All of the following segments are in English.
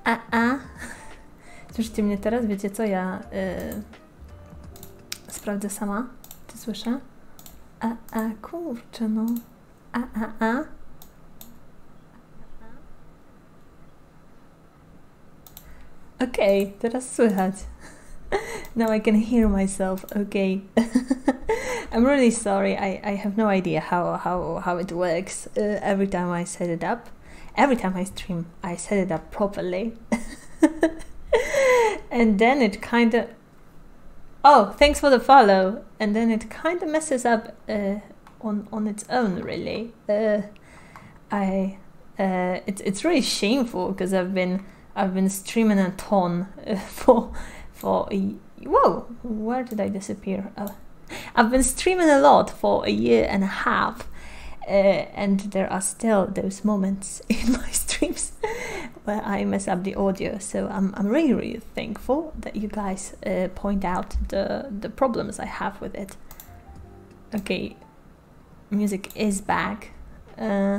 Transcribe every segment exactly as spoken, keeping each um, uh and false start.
A, a. Słyszycie mnie teraz? Wiecie co? Ja yy, sprawdzę sama, czy słyszę. A, a, kurczę, no. A, a, a. Okej, okay, teraz słychać. Now I can hear myself. Okay. I'm really sorry. I, I have no idea how, how, how it works. Uh, every time I set it up, every time I stream, I set it up properly. And then it kind of... Oh, thanks for the follow. And then it kind of messes up uh, on, on its own, really. Uh, I... Uh, it's, it's really shameful because I've been... I've been streaming a ton uh, for for a, whoa, where did I disappear? Uh, I've been streaming a lot for a year and a half, uh, and there are still those moments in my streams where I mess up the audio. So I'm I'm really really thankful that you guys uh, point out the the problems I have with it. Okay, music is back. Uh,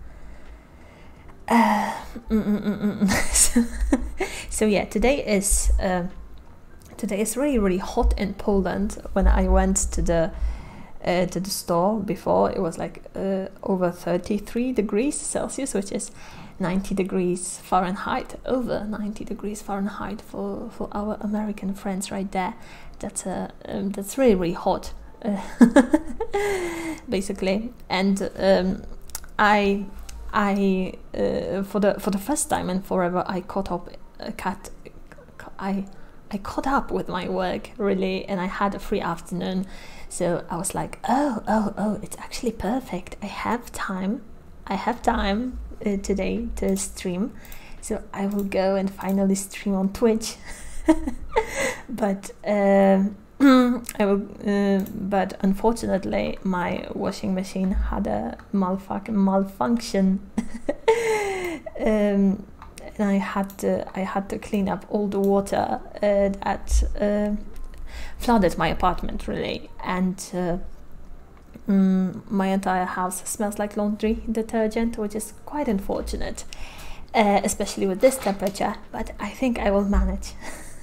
Uh, mm, mm, mm, mm. so, so yeah, today is uh, today is really really hot in Poland. When I went to the uh, to the store before, it was like uh, over thirty-three degrees Celsius, which is ninety degrees Fahrenheit, over ninety degrees Fahrenheit for for our American friends right there. That's uh, um, that's really really hot, uh, basically, and um, I. I uh, for the for the first time in forever I caught up a cat I I caught up with my work really, and I had a free afternoon, so I was like, oh oh oh it's actually perfect. I have time I have time uh, today to stream, so I will go and finally stream on Twitch. But um, I will, uh, but unfortunately my washing machine had a malfuc malfunction, um, and I had to I had to clean up all the water uh, that uh, flooded my apartment really, and uh, mm, my entire house smells like laundry detergent, which is quite unfortunate, uh, especially with this temperature. But I think I will manage.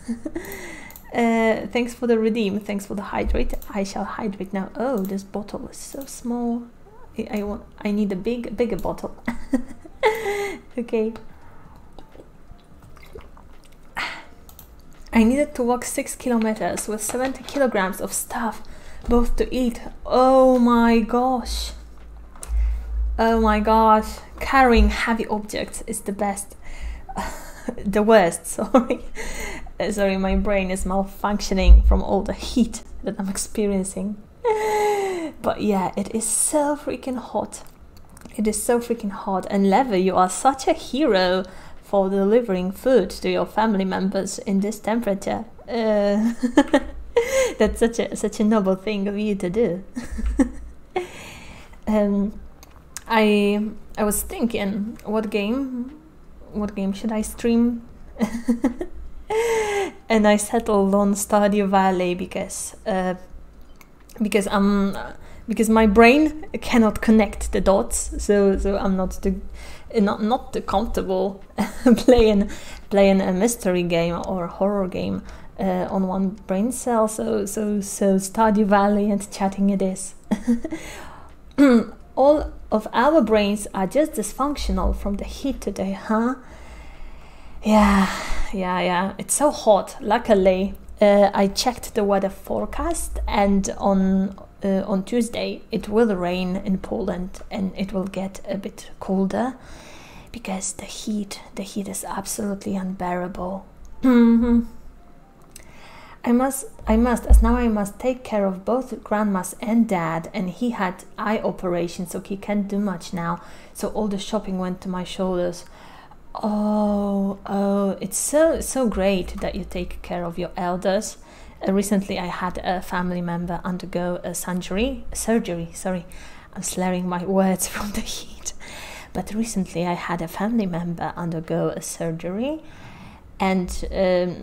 Uh, thanks for the redeem, thanks for the hydrate. I shall hydrate now. Oh, this bottle is so small. I, I want. I need a big, bigger bottle. Okay. I needed to walk six kilometers with seventy kilograms of stuff, both to eat. Oh my gosh. Oh my gosh. Carrying heavy objects is the best. The worst. Sorry. Uh, sorry, my brain is malfunctioning from all the heat that I'm experiencing. But yeah, it is so freaking hot. It is so freaking hot. And Lever, you are such a hero for delivering food to your family members in this temperature. Uh, that's such a such a noble thing of you to do. um, I I was thinking, what game, what game should I stream? And I settled on Stardew Valley because uh, because I'm because my brain cannot connect the dots, so so I'm not too not not too comfortable playing playing a mystery game or horror game uh, on one brain cell. So so so Stardew Valley and chatting it is. All of our brains are just dysfunctional from the heat today, huh? Yeah, yeah, yeah. It's so hot. Luckily, uh, I checked the weather forecast, and on uh, on Tuesday it will rain in Poland, and it will get a bit colder because the heat, the heat is absolutely unbearable. Mm-hmm. I must, I must, as now I must take care of both grandmas and dad, and he had eye operation, so he can't do much now. So all the shopping went to my shoulders. Oh, oh, it's so, so great that you take care of your elders. Uh, recently, I had a family member undergo a surgery, surgery, sorry, I'm slurring my words from the heat. But recently, I had a family member undergo a surgery, and um,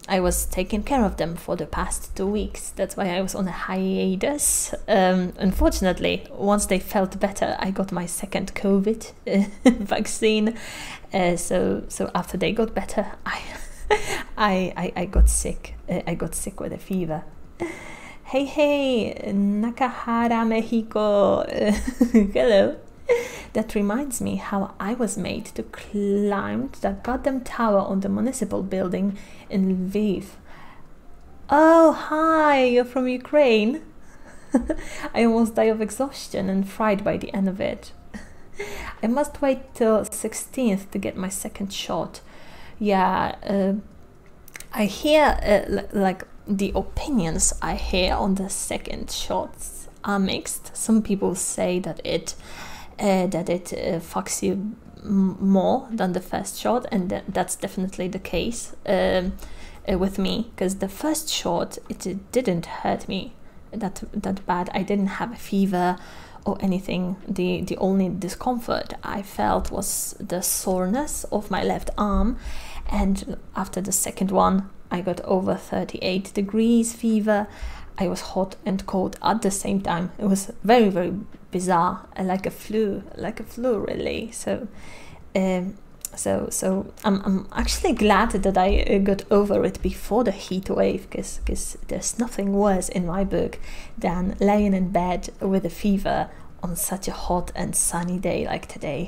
I was taking care of them for the past two weeks. That's why I was on a hiatus. Um, unfortunately, once they felt better, I got my second COVID uh, vaccine. Uh, so so after they got better, I I, I I got sick. Uh, I got sick with a fever. Hey hey, Nakahara, Mexico. Hello. That reminds me how I was made to climb that goddamn tower on the municipal building in Lviv. Oh, hi, you're from Ukraine. I almost died of exhaustion and fried by the end of it. I must wait till sixteenth to get my second shot. Yeah, uh, I hear, uh, like, the opinions I hear on the second shots are mixed. Some people say that it Uh, that it uh, fucks you m more than the first shot, and th that's definitely the case um, uh, with me, because the first shot it, it didn't hurt me that that bad. I didn't have a fever or anything. The the only discomfort I felt was the soreness of my left arm, and after the second one I got over thirty-eight degrees fever. I was hot and cold at the same time. It was very, very bizarre, like a flu, like a flu, really. So, um, so, so I'm, I'm actually glad that I uh, got over it before the heat wave, because, because there's nothing worse in my book than laying in bed with a fever on such a hot and sunny day like today.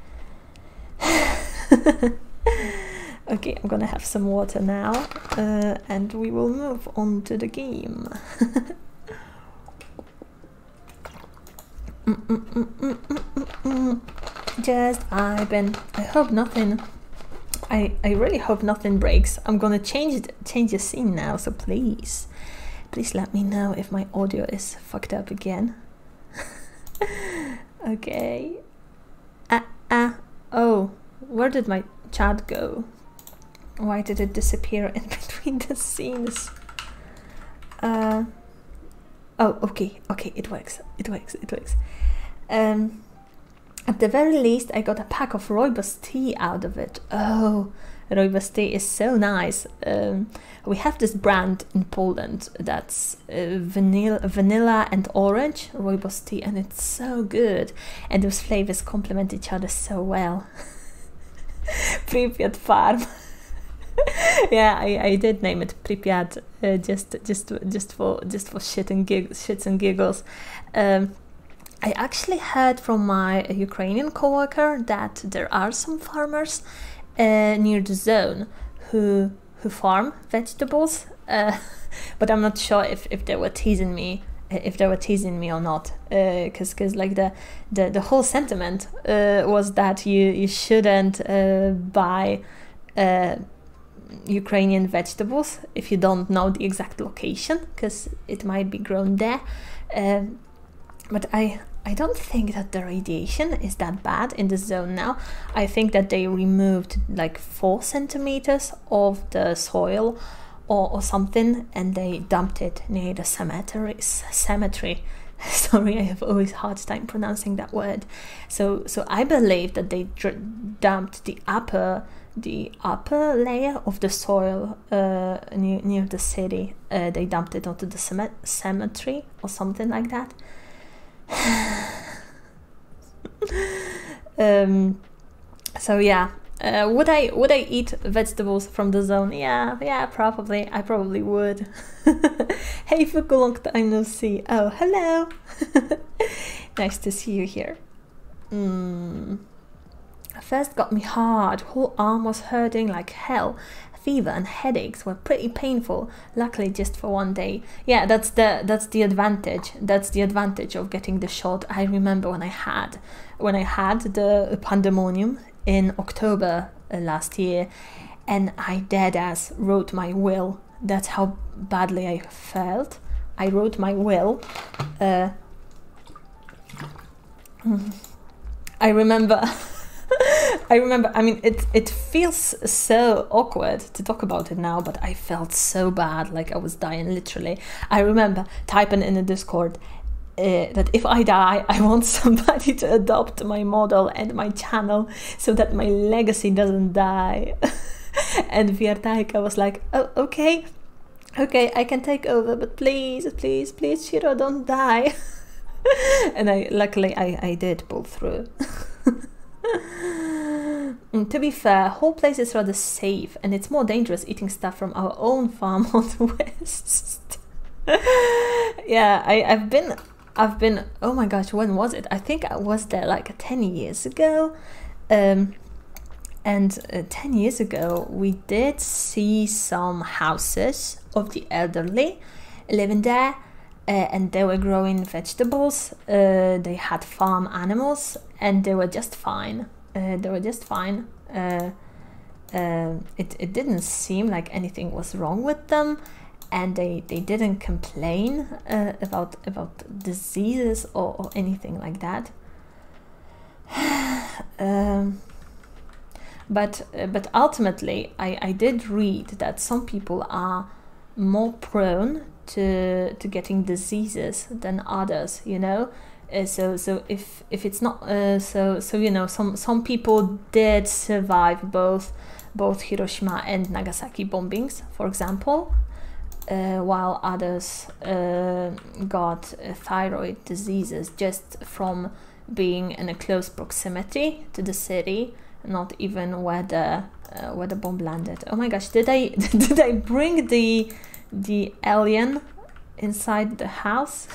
Okay, I'm gonna have some water now, uh, and we will move on to the game. mm, mm, mm, mm, mm, mm, mm. Just I've been. I hope nothing. I I really hope nothing breaks. I'm gonna change it, change the scene now. So please, please let me know if my audio is fucked up again. Okay. Ah ah. Oh, where did my chat go? Why did it disappear in between the scenes? Uh, oh, okay, okay, it works, it works, it works. Um, at the very least, I got a pack of Rooibos tea out of it. Oh, Rooibos tea is so nice. Um, we have this brand in Poland that's uh, vanilla, vanilla and orange Rooibos tea, and it's so good. And those flavors complement each other so well. Pripyat Farm. Yeah, I, I did name it Pripyat uh, just just just for just for shit and gig, shits and giggles. Um, I actually heard from my Ukrainian coworker that there are some farmers uh, near the zone who who farm vegetables, uh, but I'm not sure if, if they were teasing me if they were teasing me or not, because uh, because like the, the the whole sentiment uh, was that you you shouldn't uh, buy uh, Ukrainian vegetables if you don't know the exact location, because it might be grown there. Uh, but I I don't think that the radiation is that bad in the zone now. I think that they removed like four centimeters of the soil or, or something, and they dumped it near the cemetery. Cemetery. Sorry, I have always hard time pronouncing that word. So so I believe that they dumped the upper the upper layer of the soil uh, near, near the city. Uh, they dumped it onto the cem cemetery or something like that. um, so yeah, uh, would I would I eat vegetables from the zone? Yeah, yeah, probably. I probably would. Hey, for a long time no see. Oh, hello. Nice to see you here. Mm. First got me hard, whole arm was hurting like hell. Fever and headaches were pretty painful, luckily just for one day. Yeah, that's the that's the advantage. That's the advantage of getting the shot. I remember when I had when I had the pandemonium in October uh, last year, and I dead ass wrote my will. That's how badly I felt. I wrote my will. Uh, I remember I remember, I mean, it, it feels so awkward to talk about it now, but I felt so bad, like I was dying, literally. I remember typing in the Discord uh, that if I die, I want somebody to adopt my model and my channel so that my legacy doesn't die. And Viertaika was like, oh, okay, okay, I can take over, but please, please, please, Shiro, don't die. And I luckily I, I did pull through. And to be fair, whole place is rather safe, and it's more dangerous eating stuff from our own farm on the west. Yeah, I, I've been I've been oh my gosh, when was it? I think I was there like ten years ago. Um and uh, ten years ago we did see some houses of the elderly living there, uh, and they were growing vegetables. Uh, they had farm animals, and they were just fine. Uh, they were just fine. Uh, uh, it, it didn't seem like anything was wrong with them, and they, they didn't complain uh, about about diseases or, or anything like that. um, but uh, but ultimately, I, I did read that some people are more prone to to getting diseases than others. You know. Uh, so so if if it's not uh, so so you know some some people did survive both both Hiroshima and Nagasaki bombings, for example, uh, while others uh, got uh, thyroid diseases just from being in a close proximity to the city, not even where the uh, where the bomb landed. Oh my gosh, did I did I bring the the alien inside the house?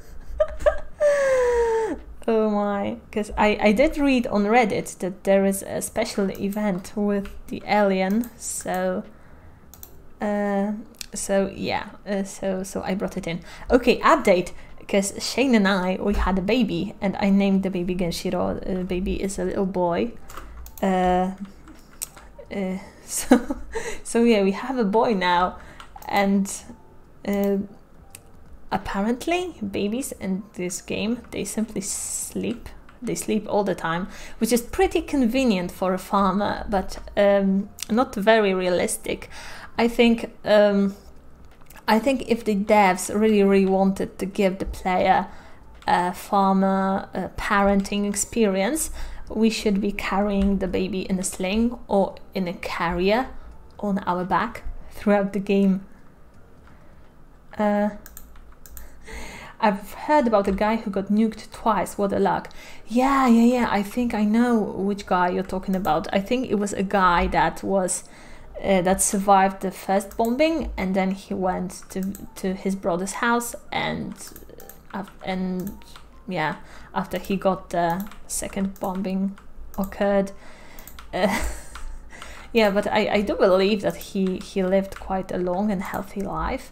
Oh my, because I, I did read on Reddit that there is a special event with the alien, so uh, so yeah, uh, so so I brought it in. Okay, update, because Shane and I, we had a baby, and I named the baby Genshiro. The uh, baby is a little boy. Uh, uh, so, so yeah, we have a boy now, and uh, apparently babies in this game, they simply sleep. They sleep all the time, which is pretty convenient for a farmer, but um, not very realistic. I think um, I think if the devs really, really wanted to give the player a farmer uh, parenting experience, we should be carrying the baby in a sling or in a carrier on our back throughout the game. Uh, I've heard about a guy who got nuked twice. What a luck. Yeah, yeah, yeah. I think I know which guy you're talking about. I think it was a guy that was uh, that survived the first bombing, and then he went to to his brother's house, and uh, and yeah, after he got the second bombing occurred. Uh, yeah, but I I do believe that he he lived quite a long and healthy life.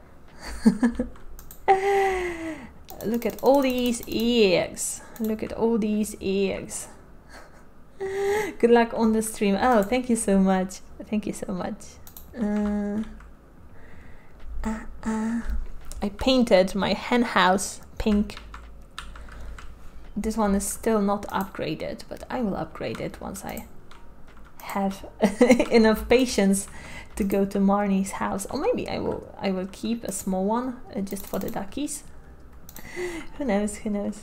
Look at all these eggs. Look at all these eggs. Good luck on the stream. Oh, thank you so much. Thank you so much. Uh, uh, uh. I painted my hen house pink. This one is still not upgraded, but I will upgrade it once I have enough patience to go to Marnie's house. Or maybe I will I will keep a small one uh, just for the duckies. Who knows, who knows.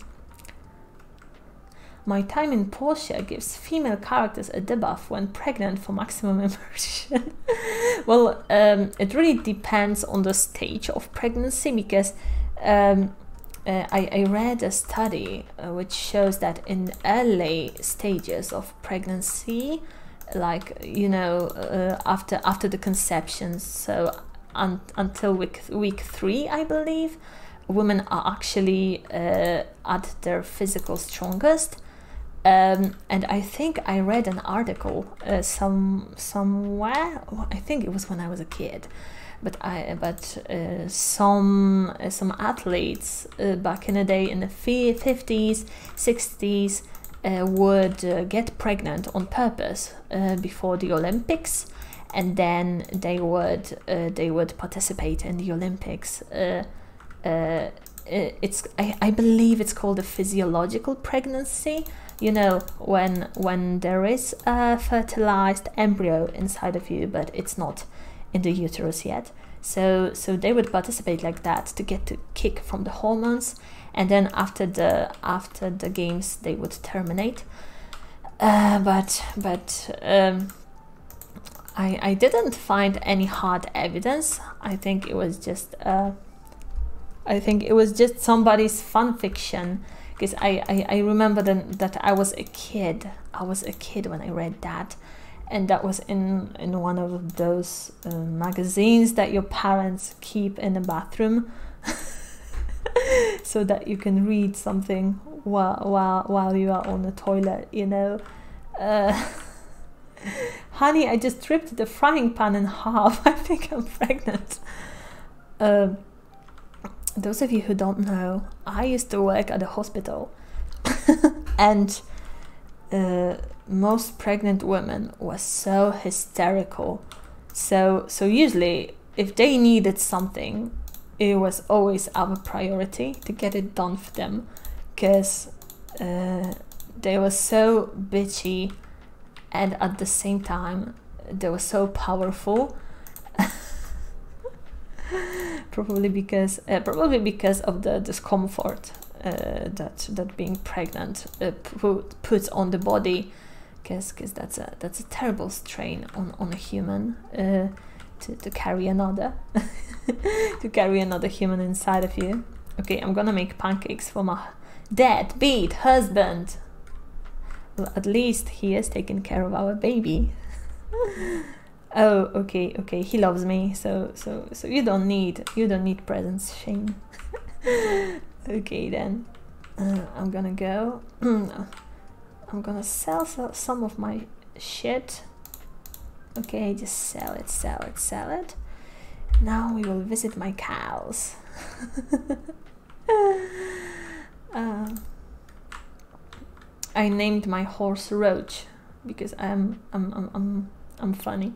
My time in Portia gives female characters a debuff when pregnant for maximum immersion. Well, um, it really depends on the stage of pregnancy, because um, uh, I, I read a study uh, which shows that in early stages of pregnancy, like, you know, uh, after after the conception, so un until week week three, I believe, women are actually uh, at their physical strongest. Um, and I think I read an article uh, some somewhere. I think it was when I was a kid, but I but uh, some uh, some athletes uh, back in the day in the fifties, sixties. Uh, would uh, get pregnant on purpose uh, before the Olympics, and then they would uh, they would participate in the Olympics. Uh, uh, it's I, I believe it's called a physiological pregnancy. You know, when when there is a fertilized embryo inside of you, but it's not in the uterus yet. So so they would participate like that to get to kick from the hormones. And then after the after the games, they would terminate. Uh, but but um, I, I didn't find any hard evidence. I think it was just uh, I think it was just somebody's fan fiction, because I, I, I remember then that I was a kid. I was a kid when I read that, and that was in in one of those uh, magazines that your parents keep in the bathroom, so that you can read something while while while you are on the toilet, you know. Uh, honey, I just ripped the frying pan in half. I think I'm pregnant. Uh, those of you who don't know, I used to work at a hospital, and uh, most pregnant women were so hysterical. So, so usually, if they needed something, it was always our priority to get it done for them, because uh, they were so bitchy, and at the same time they were so powerful. probably because uh, probably because of the discomfort uh, that that being pregnant uh, put, puts on the body, because because that's a that's a terrible strain on on a human, uh, to, to carry another to carry another human inside of you. Okay, I'm gonna make pancakes for my deadbeat husband. Well, at least he is taking care of our baby. Oh, okay, okay, he loves me, so so so you don't need you don't need presents, Shane. Okay then, uh, I'm gonna go. I'm gonna sell so, some of my shit. Okay, just sell it, sell it, sell it. Now we will visit my cows. uh, I named my horse Roach because I'm I'm I'm I'm, I'm funny.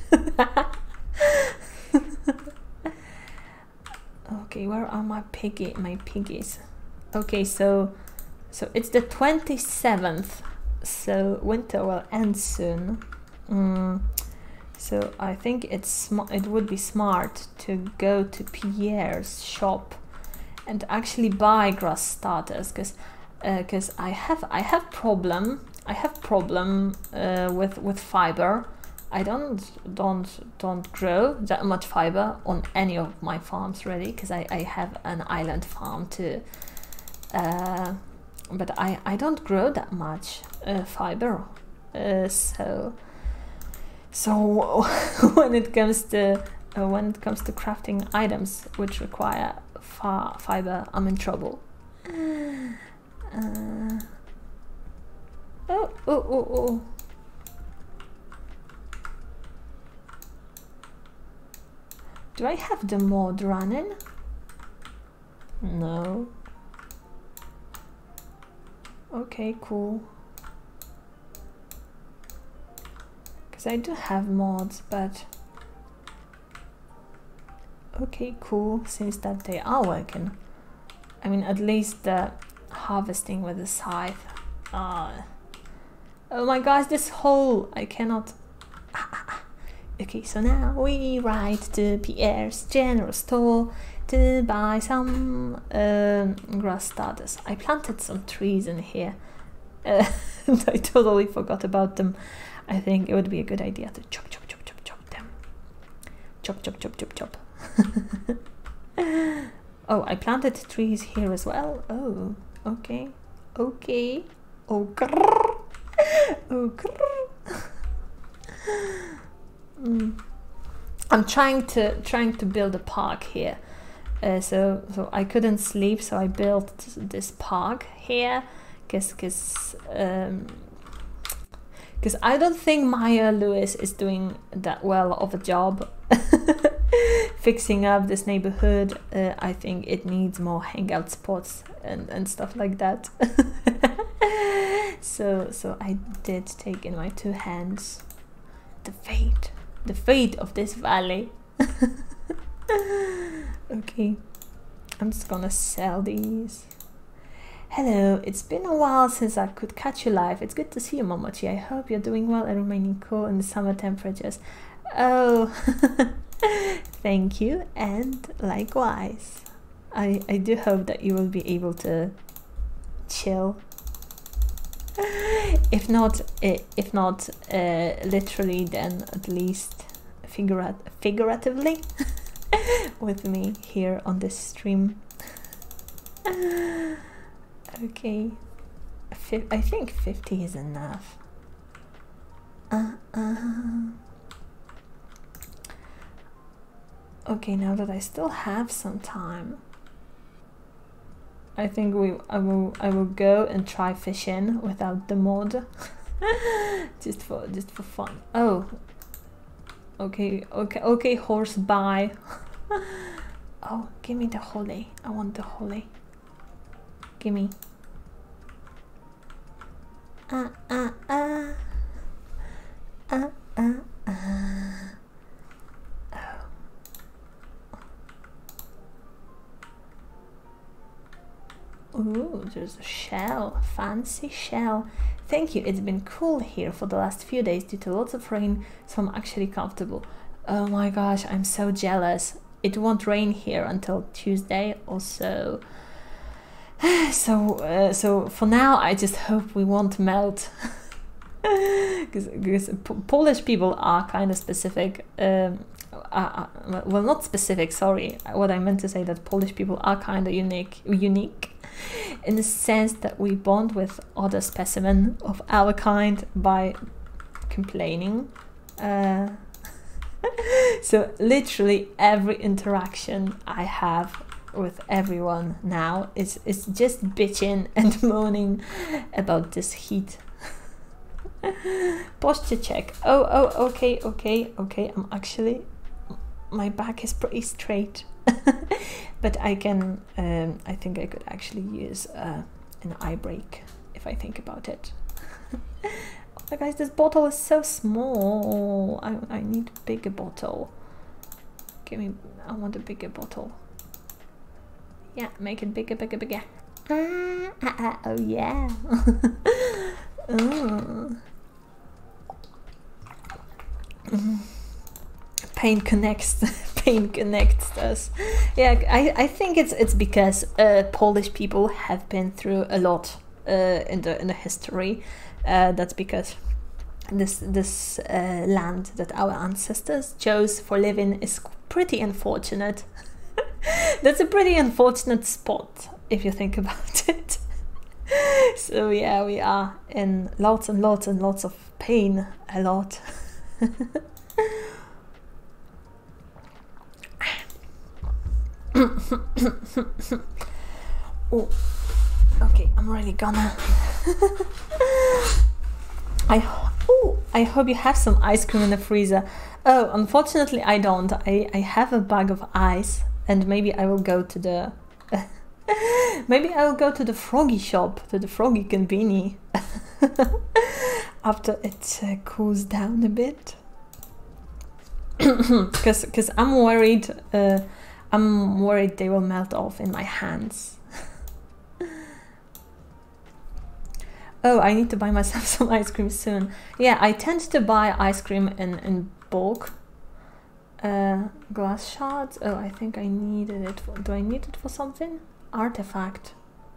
Okay, where are my piggy my piggies? Okay, so so it's the twenty-seventh, so winter will end soon. Mm, so I think it's sm it would be smart to go to Pierre's shop and actually buy grass starters, because because uh, I have I have problem I have problem uh, with with fiber. I don't don't don't grow that much fiber on any of my farms really, because I, I have an island farm too, uh, but I, I don't grow that much uh, fiber, uh, so so when it comes to uh, when it comes to crafting items which require fa fiber, I'm in trouble. Uh, oh oh oh oh. Do I have the mod running? No. Okay, cool. Because I do have mods, but... Okay, cool. Seems that they are working. I mean, at least the harvesting with the scythe. Uh, oh my gosh, this hole! I cannot... Okay, so now we ride to Pierre's general store to buy some uh, grass starters. I planted some trees in here, uh, and I totally forgot about them. I think it would be a good idea to chop, chop, chop, chop, chop them. Chop, chop, chop, chop, chop. Oh, I planted trees here as well. Oh, okay, okay. Oh, grrr. Oh, grrr. Mm. I'm trying to trying to build a park here, uh, so so I couldn't sleep, so I built this park here, because because um, because I don't think Maya Lewis is doing that well of a job fixing up this neighborhood. uh, I think it needs more hangout spots and and stuff like that. so so I did take in my two hands the fate the fate of this valley. Okay, I'm just gonna sell these. Hello, it's been a while since I could catch you live. It's good to see you, Momochi. I hope you're doing well and remaining cool in the summer temperatures. Oh, thank you, and likewise. I, I do hope that you will be able to chill. If not, if not uh, literally, then at least figurat figuratively with me here on this stream. Okay, I think fifty is enough. Uh, uh. Okay, now that I still have some time, I think we I will I will go and try fishing without the mod. just for just for fun. Oh, okay, okay, okay, horse, bye. Oh, give me the holly. I want the holly. Give me. Uh, uh, uh. Uh, uh, uh. Oh. Ooh, there's a shell. Fancy shell. Thank you. It's been cool here for the last few days due to lots of rain, so I'm actually comfortable. Oh my gosh, I'm so jealous. It won't rain here until Tuesday or so. So, uh, so for now, I just hope we won't melt. Because Polish people are kind of specific. Um, uh, uh, well, not specific, sorry. What I meant to say that Polish people are kind of unique, unique. In the sense that we bond with other specimen of our kind by complaining. Uh, so literally every interaction I have with everyone now is, is just bitching and moaning about this heat. Posture check. Oh, oh, okay, okay, okay. I'm actually, my back is pretty straight. But I can, um, I think I could actually use uh, an eye break if I think about it. Oh, guys, this bottle is so small. I, I need a bigger bottle. Give me, I want a bigger bottle. Yeah, make it bigger, bigger, bigger. Ah, ah, ah, oh yeah. Oh. Mm. Pain connects. Pain connects us. Yeah, I, I think it's it's because uh, Polish people have been through a lot uh, in the in the history. Uh, that's because this this uh, land that our ancestors chose for living is pretty unfortunate. That's a pretty unfortunate spot if you think about it. So yeah, we are in lots and lots and lots of pain a lot. Oh, okay, I'm really gonna. I oh, I hope you have some ice cream in the freezer. Oh, unfortunately, I don't. I I have a bag of ice, and maybe I will go to the. Maybe I will go to the Froggy shop, to the Froggy Conveni, after it uh, cools down a bit. Because because I'm worried. Uh, I'm worried they will melt off in my hands. Oh, I need to buy myself some ice cream soon. Yeah, I tend to buy ice cream in, in bulk. Uh, glass shards. Oh, I think I needed it. For, do I need it for something? Artifact.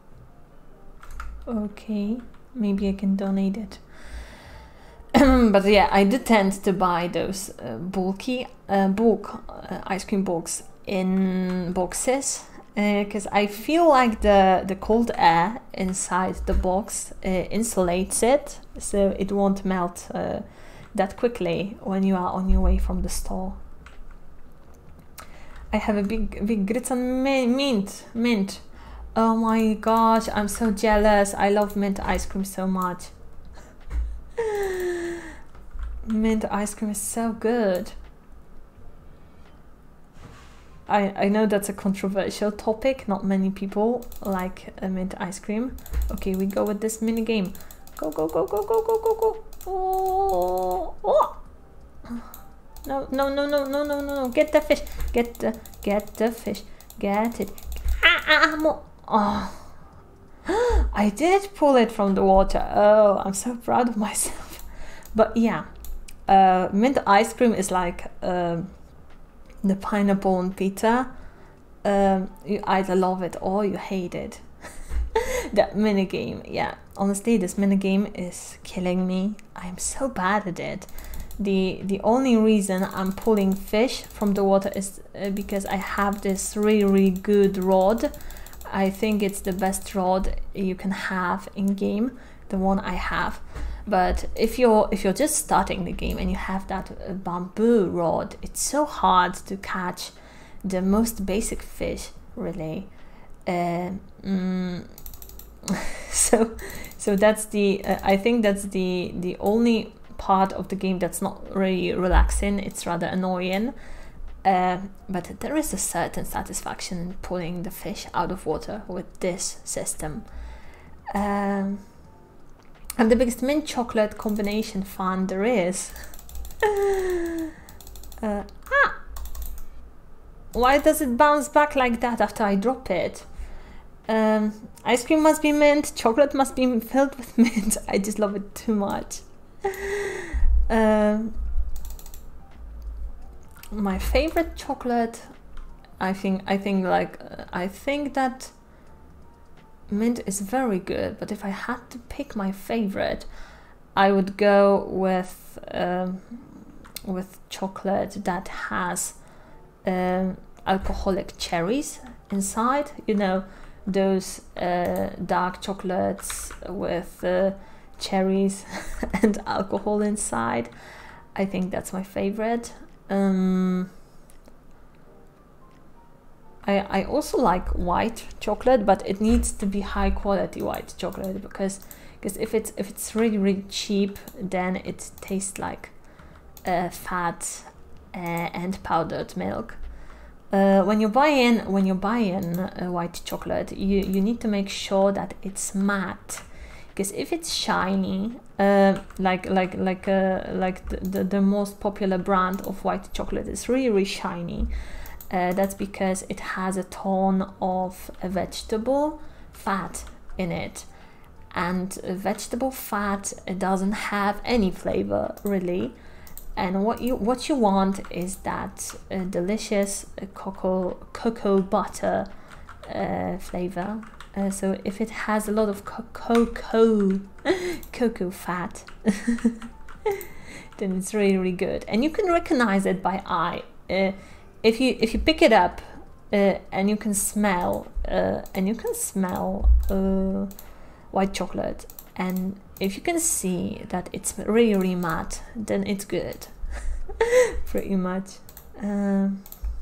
Okay, maybe I can donate it. But yeah, I do tend to buy those uh, bulky uh, bulk uh, ice cream bulks in boxes because uh, I feel like the the cold air inside the box uh, insulates it, so it won't melt uh, that quickly when you are on your way from the store. I have a big big grits on mint mint. Oh my gosh, I'm so jealous. I love mint ice cream so much. Mint ice cream is so good. I, I know that's a controversial topic. Not many people like uh, mint ice cream. Okay, we go with this mini game. Go, go, go, go, go, go, go, go. Oh, oh. No, no, no, no, no, no, no. Get the fish. Get the, get the fish. Get it. Ah, ah, more. Oh. I did pull it from the water. Oh, I'm so proud of myself. But yeah, uh, mint ice cream is like... Uh, the pineapple on pizza. Um, you either love it or you hate it. That minigame, yeah. Honestly, this minigame is killing me. I'm so bad at it. The, the only reason I'm pulling fish from the water is uh, because I have this really, really good rod. I think it's the best rod you can have in game, the one I have. But if you're if you're just starting the game and you have that uh, bamboo rod, it's so hard to catch the most basic fish, really. Uh, mm, so so that's the uh, I think that's the the only part of the game that's not really relaxing. It's rather annoying, uh, but there is a certain satisfaction in pulling the fish out of water with this system. um, I'm the biggest mint chocolate combination fan there is. uh, ah! Why does it bounce back like that after I drop it? Um, ice cream must be mint, chocolate must be filled with mint. I just love it too much. Um, my favorite chocolate, I think, I think like, uh, I think that mint is very good, but if I had to pick my favorite, I would go with um, with chocolate that has um, alcoholic cherries inside. You know, those uh, dark chocolates with uh, cherries and alcohol inside. I think that's my favorite. Um, I, I also like white chocolate, but it needs to be high quality white chocolate, because because if it's if it's really really cheap, then it tastes like uh, fat uh, and powdered milk. Uh, when you buy in when you buy in uh, white chocolate, you you need to make sure that it's matte, because if it's shiny, uh, like like like uh, like the, the the most popular brand of white chocolate is really really shiny. Uh, that's because it has a ton of a vegetable fat in it, and vegetable fat doesn't have any flavor really. And what you what you want is that uh, delicious uh, cocoa cocoa butter uh, flavor. Uh, so if it has a lot of co cocoa cocoa fat, then it's really really good, and you can recognize it by eye. Uh, If you if you pick it up uh, and you can smell uh, and you can smell uh, white chocolate, and if you can see that it's really really matte, then it's good. Pretty much. Um,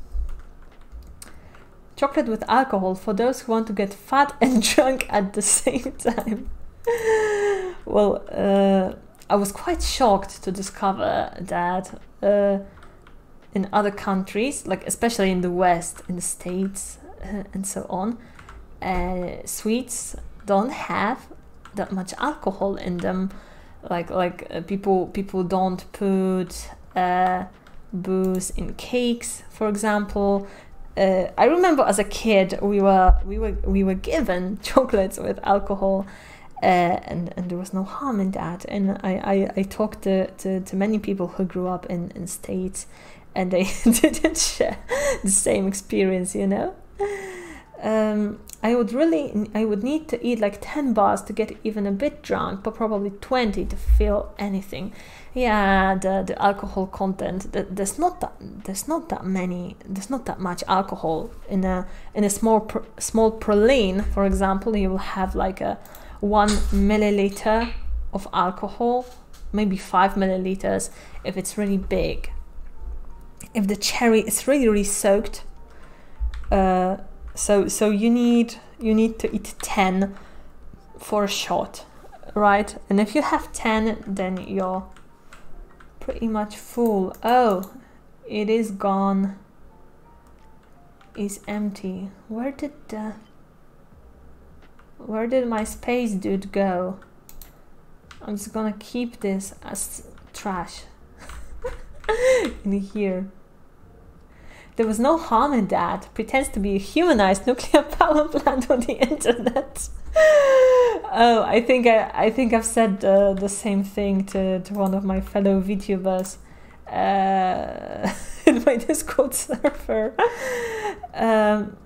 chocolate with alcohol for those who want to get fat and drunk at the same time. Well, uh, I was quite shocked to discover that. Uh, In other countries, like especially in the West, in the States, uh, and so on, uh, sweets don't have that much alcohol in them. Like like uh, people people don't put uh, booze in cakes, for example. Uh, I remember as a kid we were we were we were given chocolates with alcohol, uh, and and there was no harm in that. And I I, I talked to, to to many people who grew up in in States, and they didn't share the same experience, you know. Um, I would really, I would need to eat like ten bars to get even a bit drunk, but probably twenty to feel anything. Yeah, the the alcohol content. The, there's not that. There's not that many. There's not that much alcohol in a in a small pr small praline, for example. You will have like a one milliliter of alcohol, maybe five milliliters if it's really big. If the cherry is really really soaked, uh, so so you need you need to eat ten for a shot, right? And if you have ten, then you're pretty much full. Oh, it is gone. Is empty. Where did the where did my space dude go? I'm just gonna keep this as trash in here. There was no harm in that. Pretends to be a humanized nuclear power plant on the internet. Oh, I think I, I think I've said uh, the same thing to, to one of my fellow VTubers uh, in my Discord server. Um,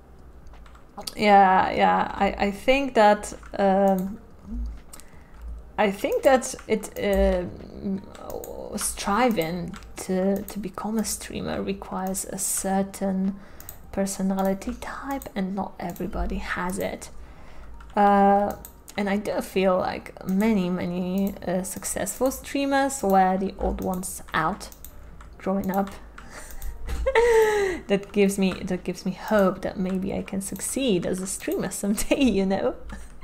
yeah, yeah. I, I think that um, I think that it uh, striving to to become a streamer requires a certain personality type, and not everybody has it. Uh, and I do feel like many many uh, successful streamers were the odd ones out growing up. that gives me that gives me hope that maybe I can succeed as a streamer someday, you know.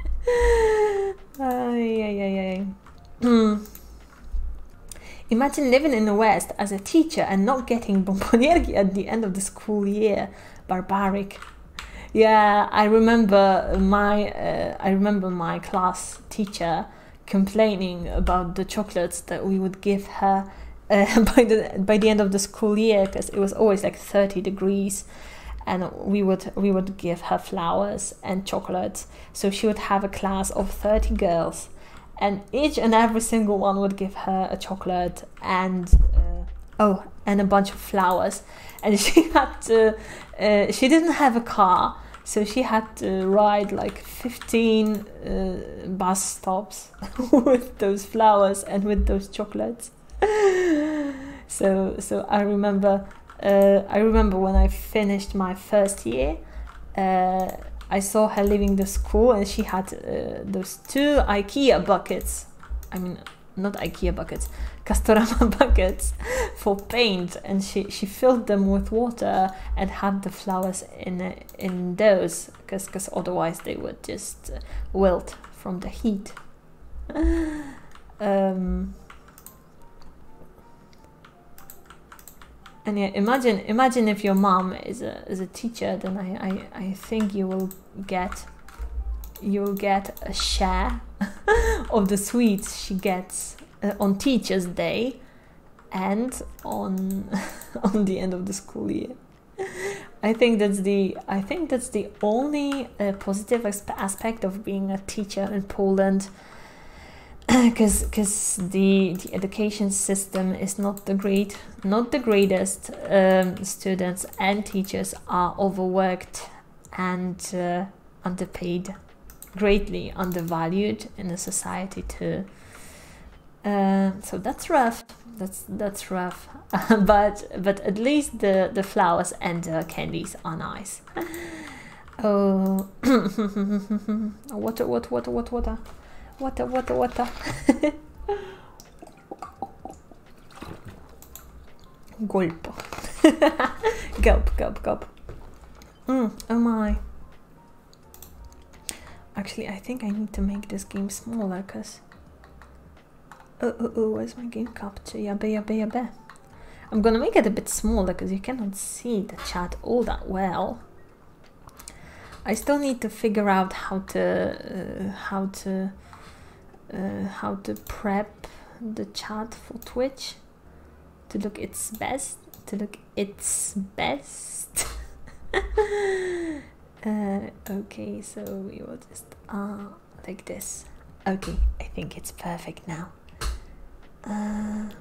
uh, yeah, yeah, yeah. Mm. Imagine living in the West as a teacher and not getting bombonierki at the end of the school year. Barbaric. Yeah, I remember my uh, I remember my class teacher complaining about the chocolates that we would give her uh, by the by the end of the school year, because it was always like thirty degrees, and we would we would give her flowers and chocolates. So she would have a class of thirty girls, and each and every single one would give her a chocolate and uh, oh, and a bunch of flowers. And she had to, uh, she didn't have a car, so she had to ride like fifteen uh, bus stops with those flowers and with those chocolates. so, so I remember, uh, I remember when I finished my first year, uh, I saw her leaving the school, and she had uh, those two IKEA buckets. I mean, not IKEA buckets, Castorama buckets for paint, and she, she filled them with water and had the flowers in in those, because because otherwise they would just wilt from the heat. um, and yeah, imagine imagine if your mom is a is a teacher, then I I, I think you will get you will get a share of the sweets she gets uh, on Teachers' Day and on on the end of the school year. I think that's the I think that's the only uh, positive aspect of being a teacher in Poland, because because the the education system is not the great not the greatest. Um, students and teachers are overworked and uh, underpaid, greatly undervalued in a society too. Uh, so that's rough. That's that's rough. but but at least the the flowers and the candies are nice. Oh, water, water, water, water, water, water, water, water. Gulp. Gulp, gulp, gulp. Mm, oh my. Actually, I think I need to make this game smaller, because... Oh, oh, oh, where's my game capture? Yabba, yabba, yabba. I'm gonna make it a bit smaller, because you cannot see the chat all that well. I still need to figure out how to... Uh, how to... Uh, how to prep the chat for Twitch. To look its best. To look its best. Uh, okay, so we will just uh, like this. Okay, I think it's perfect now. Uh,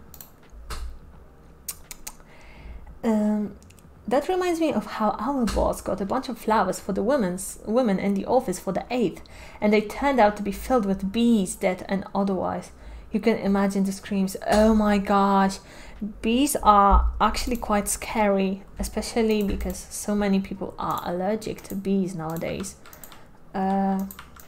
um, that reminds me of how our boss got a bunch of flowers for the women's women in the office for the eighth, and they turned out to be filled with bees, dead and otherwise. You can imagine the screams. Oh my gosh, bees are actually quite scary, especially because so many people are allergic to bees nowadays. Uh,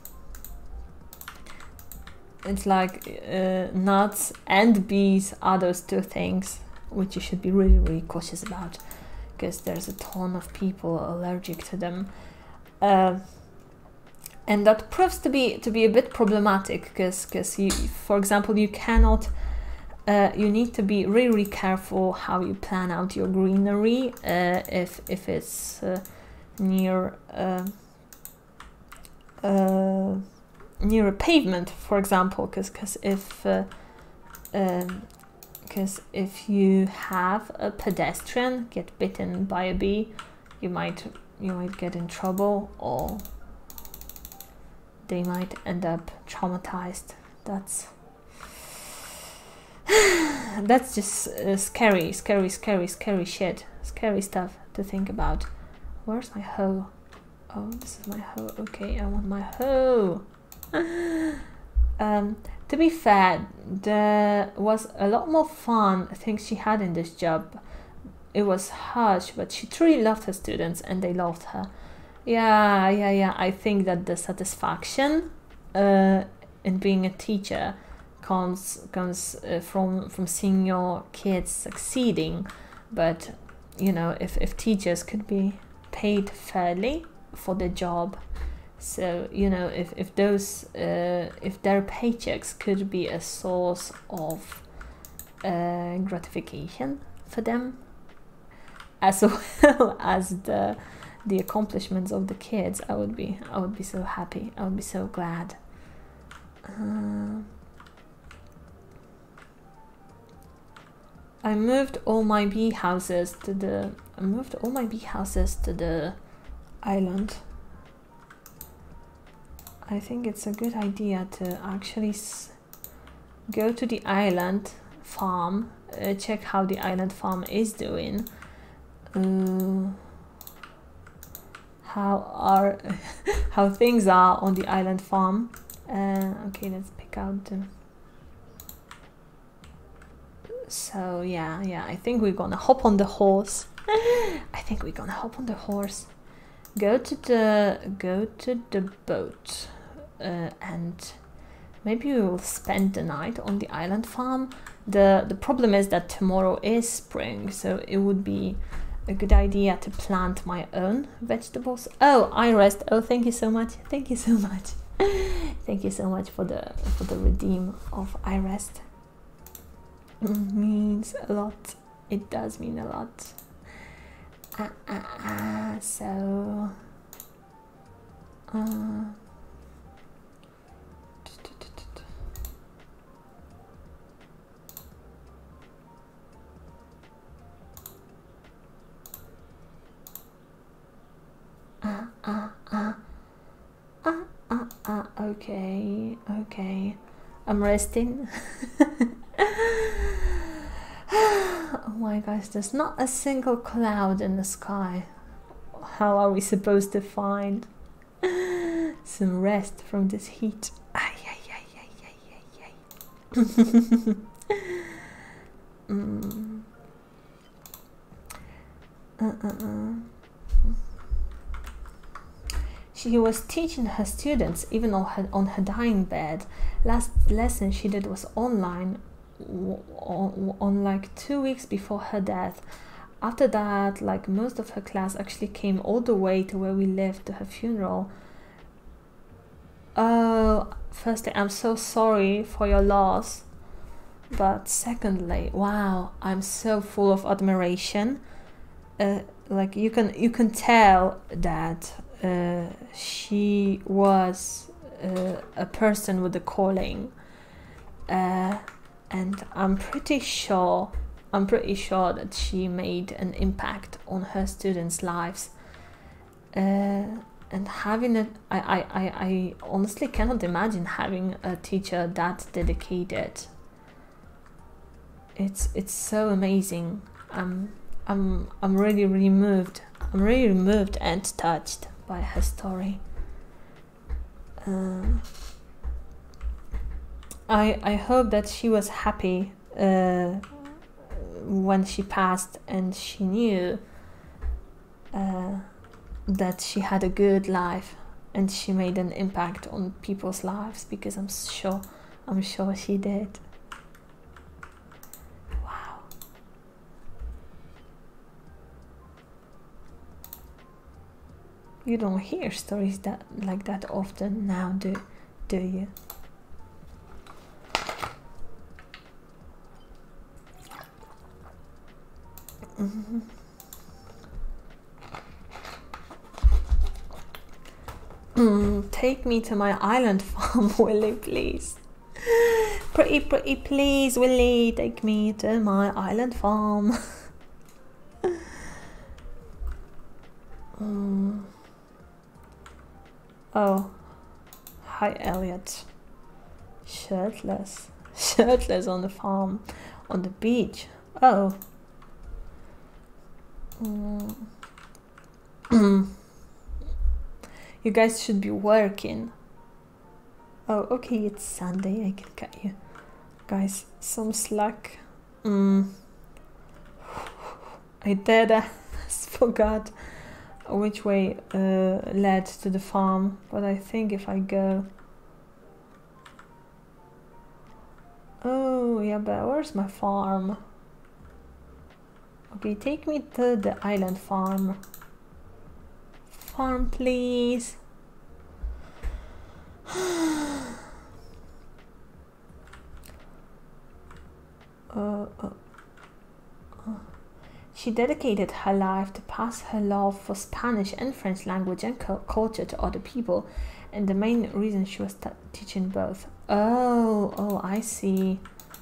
it's like uh, nuts and bees are those two things which you should be really, really cautious about, because there's a ton of people allergic to them. Uh, And that proves to be to be a bit problematic, because because you, for example, you cannot, uh, you need to be really, really careful how you plan out your greenery uh, if if it's uh, near uh, uh, near a pavement, for example, because because if uh, um, because if you have a pedestrian get bitten by a bee, you might you might get in trouble, or they might end up traumatized. That's that's just uh, scary, scary, scary, scary shit. Scary stuff to think about. Where's my hoe? Oh, this is my hoe. Okay, I want my hoe. um, To be fair, there was a lot more fun things she had in this job. It was harsh, but she truly loved her students and they loved her. Yeah, yeah, yeah. I think that the satisfaction uh, in being a teacher comes comes uh, from from seeing your kids succeeding. But you know, if if teachers could be paid fairly for the job, so you know, if if those uh, if their paychecks could be a source of uh, gratification for them, as well as the the accomplishments of the kids, I would be I would be so happy. I would be so glad. Uh, I moved all my bee houses to the I moved all my bee houses to the island. I think it's a good idea to actually s go to the island farm, uh, check how the island farm is doing. Uh, how are how things are on the island farm. Uh, okay, let's pick out the so yeah yeah I think we're gonna hop on the horse. I think we're gonna hop on the horse, go to the go to the boat, uh, and maybe we will spend the night on the island farm. The the problem is that tomorrow is spring, so it would be a good idea to plant my own vegetables. Oh, iRest. Oh, thank you so much. Thank you so much. Thank you so much for the for the redeem of iRest. It means a lot. It does mean a lot. Uh, uh, uh, so uh, Uh, uh, uh, uh, uh, uh, okay, okay. I'm resting. Oh my gosh, there's not a single cloud in the sky. How are we supposed to find some rest from this heat? Ay, ay, ay, ay, ay, ay, ay. mm. uh, uh, uh. She was teaching her students even on her, on her dying bed. Last lesson she did was online on, on like two weeks before her death. After that, like most of her class actually came all the way to where we lived to her funeral. Oh, firstly, I'm so sorry for your loss. But secondly, wow, I'm so full of admiration. Uh, like you can you can tell that Uh, she was uh, a person with a calling, uh, and I'm pretty sure I'm pretty sure that she made an impact on her students' lives. Uh, and having a, I, I, I, I honestly cannot imagine having a teacher that dedicated. It's it's so amazing. I'm I'm I'm really really moved. I'm really moved and touched by her story. Uh, I I hope that she was happy uh, when she passed, and she knew uh, that she had a good life and she made an impact on people's lives, because I'm sure I'm sure she did. You don't hear stories that like that often now, do do you? Mm-hmm. Mm, take me to my island farm, Willie, please. Pretty, pretty, please, Willie, take me to my island farm. mm. Oh, hi, Elliot. Shirtless, shirtless on the farm, on the beach. Oh. Mm. You guys should be working. Oh, okay, it's Sunday. I can cut you guys some slack. Mm. I did. I forgot which way uh, led to the farm, but I think if I go... Oh, yeah, but where's my farm? Okay, take me to the island farm. Farm, please. uh, uh. She dedicated her life to pass her love for Spanish and French language and culture to other people, and the main reason she was teaching both. Oh, oh, I see.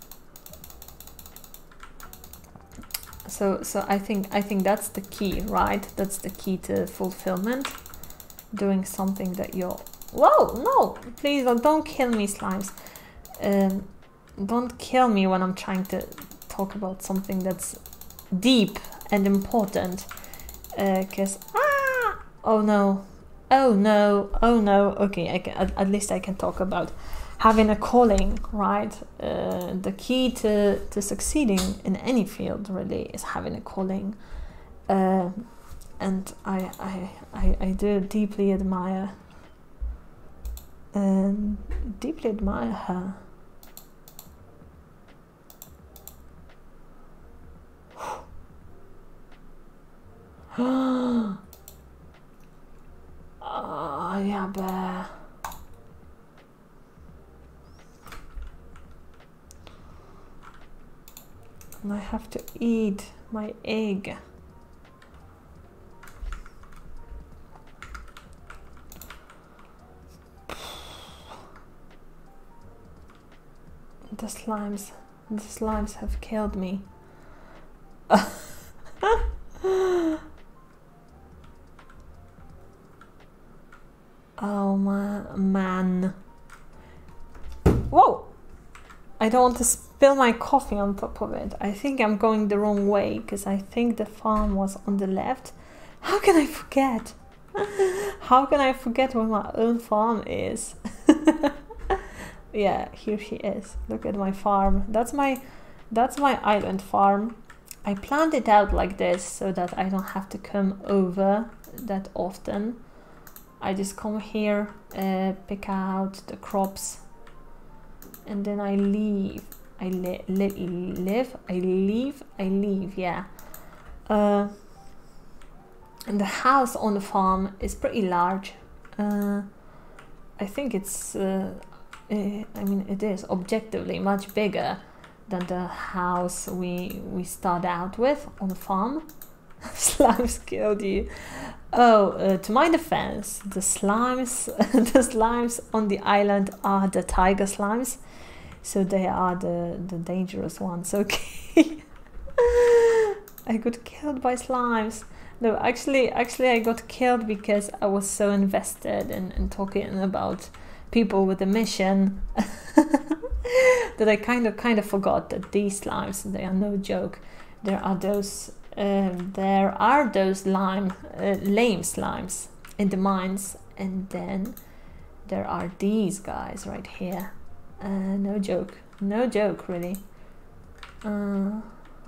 So, so I think I think that's the key, right? That's the key to fulfillment. Doing something that you're. Whoa, no! Please don't kill me, slimes. Um, don't kill me when I'm trying to talk about something that's deep and important, because uh, ah oh no oh no oh no okay I can, at, at least I can talk about having a calling, right? Uh, the key to to succeeding in any field really is having a calling, uh, and I, I I I do deeply admire and um, deeply admire her. Oh, yeah, bear. And I have to eat my egg. The slimes, the slimes have killed me. Oh my man. Whoa! I don't want to spill my coffee on top of it. I think I'm going the wrong way because I think the farm was on the left. How can I forget? How can I forget where my own farm is? Yeah, here she is. Look at my farm. That's my that's my island farm. I planned it out like this so that I don't have to come over that often. I just come here, uh, pick out the crops, and then I leave. I li li live, I leave, I leave, yeah. Uh, and the house on the farm is pretty large. Uh, I think it's, uh, uh, I mean, it is objectively much bigger than the house we, we start out with on the farm. Slimes killed you. Oh, uh, to my defense, the slimes, the slimes on the island are the tiger slimes, so they are the the dangerous ones. Okay, I got killed by slimes. No, actually, actually, I got killed because I was so invested in, in talking about people with a mission that I kind of kind of forgot that these slimes, they are no joke. There are those. Um, there are those lime, uh, lame slimes in the mines, and then there are these guys right here. Uh, no joke, no joke, really. Uh,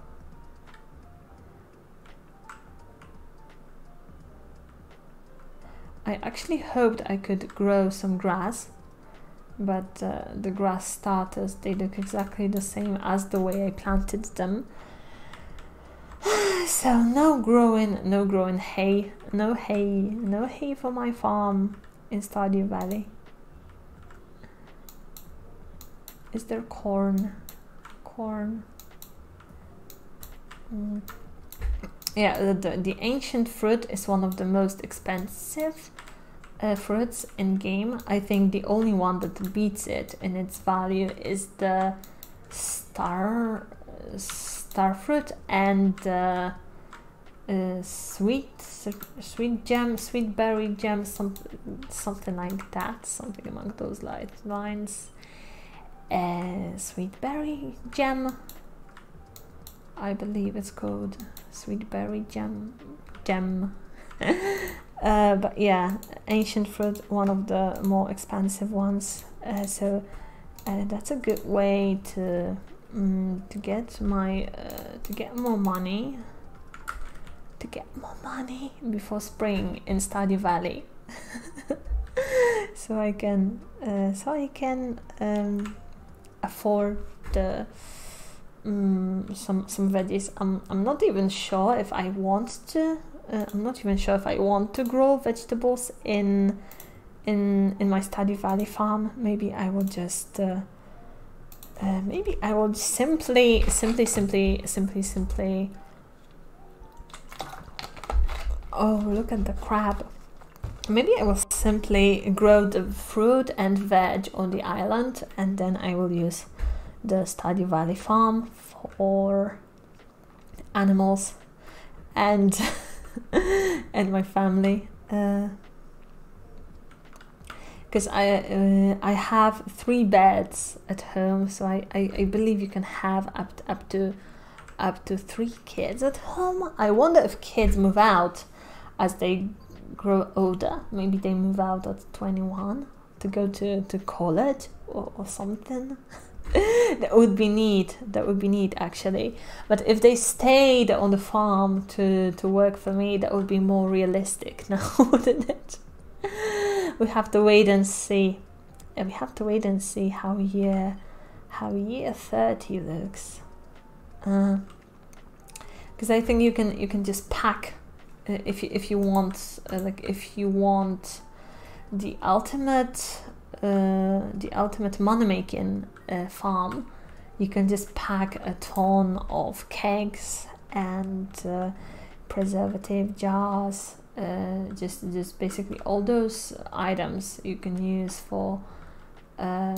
I actually hoped I could grow some grass, but uh, the grass starters, they look exactly the same as the way I planted them. So no growing, no growing hay, no hay, no hay for my farm in Stardew Valley. Is there corn? Corn. Mm. Yeah, the, the ancient fruit is one of the most expensive uh, fruits in game. I think the only one that beats it in its value is the star star fruit and uh, uh, sweet sweet gem, sweet berry gem, some, something like that, something among those lines. Uh, sweet berry gem, I believe it's called sweet berry gem gem. uh, but yeah, ancient fruit, one of the more expensive ones. Uh, so uh, that's a good way to um, to get my uh, to get more money. To get more money before spring in Stardew Valley, so I can uh, so I can um, afford the um, some some veggies. I'm I'm not even sure if I want to. Uh, I'm not even sure if I want to grow vegetables in in in my Stardew Valley farm. Maybe I will just. Uh, uh, maybe I will simply simply simply simply simply. Oh, look at the crab. Maybe I will simply grow the fruit and veg on the island, and then I will use the Stardew Valley farm for animals and and my family. Because uh, I uh, I have three beds at home, so I, I, I believe you can have up to, up to up to three kids at home. I wonder if kids move out as they grow older. Maybe they move out at twenty-one to go to, to college or, or something. That would be neat. That would be neat, actually. But if they stayed on the farm to, to work for me, that would be more realistic now, wouldn't it? We have to wait and see. And we have to wait and see how year, how year thirty looks. Because uh, I think you can you can just pack. Uh, if you if you want uh, like if you want the ultimate uh, the ultimate money making uh, farm, you can just pack a ton of kegs and uh, preservative jars, uh, just just basically all those items you can use for uh,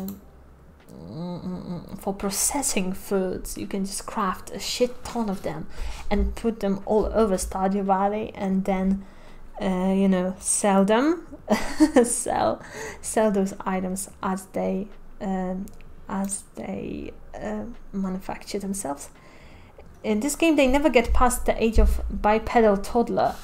for processing foods. You can just craft a shit ton of them and put them all over Stardew Valley, and then uh, you know, sell them sell sell those items as they um, as they uh, manufacture themselves. In this game they never get past the age of bipedal toddler.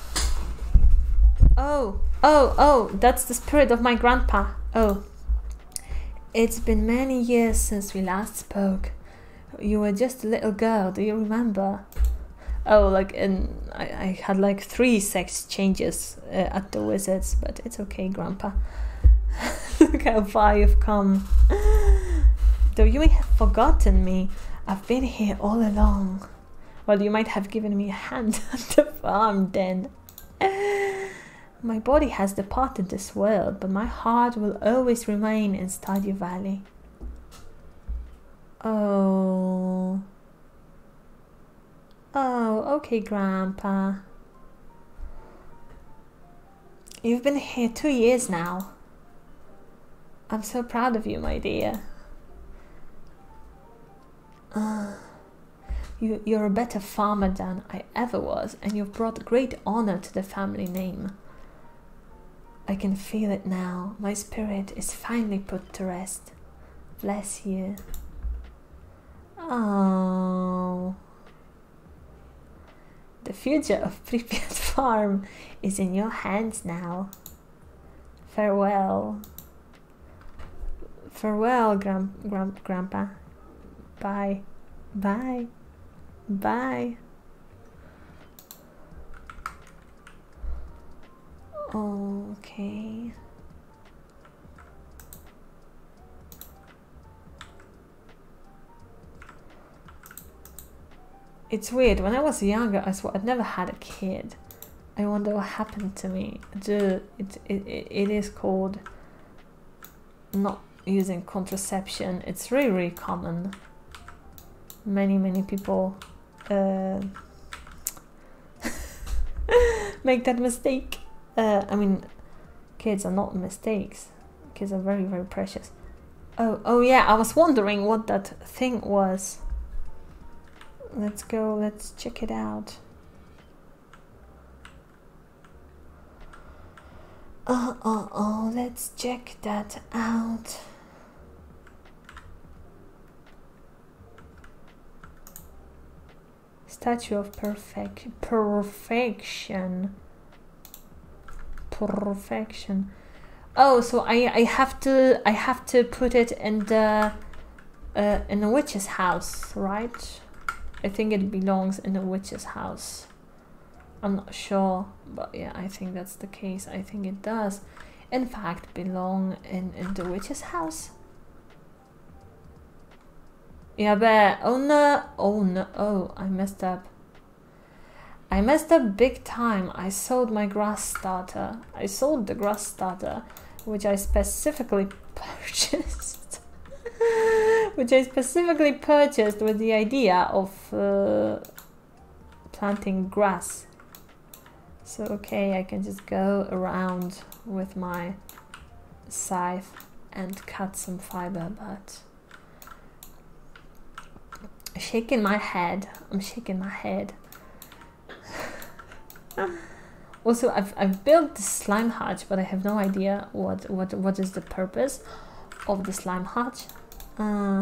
Oh oh oh that's the spirit of my grandpa. Oh, it's been many years since we last spoke. You were just a little girl, do you remember? Oh, like in I, I had like three sex changes uh, at the Wizards, but it's okay, Grandpa. Look how far you've come. Though you may have forgotten me, I've been here all along. Well, you might have given me a hand at the farm then. My body has departed this world, but my heart will always remain in Stardew Valley. Oh. Oh, okay, Grandpa. You've been here two years now. I'm so proud of you, my dear. Uh, you, you're a better farmer than I ever was, and you've brought great honor to the family name. I can feel it now. My spirit is finally put to rest. Bless you. Oh. The future of Pripyat Farm is in your hands now. Farewell. Farewell, Gran Gran Grandpa. Bye. Bye. Bye. Okay. It's weird. When I was younger, I swore I'd never had a kid. I wonder what happened to me. Dude, it, it, it, it is called not using contraception. It's really, really common. Many, many people uh, make that mistake. Uh, I mean, kids are not mistakes. Kids are very, very precious. Oh, oh yeah, I was wondering what that thing was. Let's go, let's check it out. Oh, oh, oh, let's check that out. Statue of perfect perfection. Perfection. Oh, so I I have to I have to put it in the uh, in the witch's house, right? I think it belongs in the witch's house. I'm not sure, but yeah, I think that's the case. I think it does, in fact, belong in in the witch's house. Yeah, but oh no, oh no, oh, I messed up. I messed up big time. I sold my grass starter. I sold the grass starter, which I specifically purchased. which I specifically purchased with the idea of uh, planting grass. So, okay, I can just go around with my scythe and cut some fiber, but... I'm shaking my head. I'm shaking my head. Also, I've, I've built the slime hutch, but I have no idea what, what, what is the purpose of the slime hutch. Uh,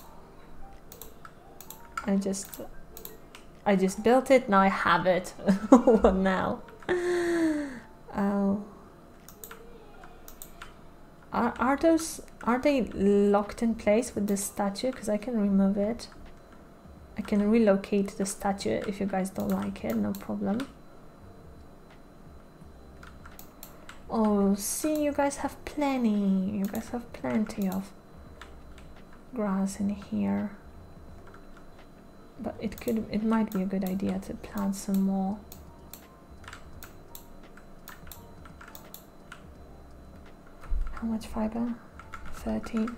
I just I just built it, now I have it. What now? Oh. Are, are those, are they locked in place with this statue? Because I can remove it. I can relocate the statue if you guys don't like it, no problem. Oh, see, you guys have plenty. You guys have plenty of grass in here. But it could, it might be a good idea to plant some more. How much fiber? thirteen.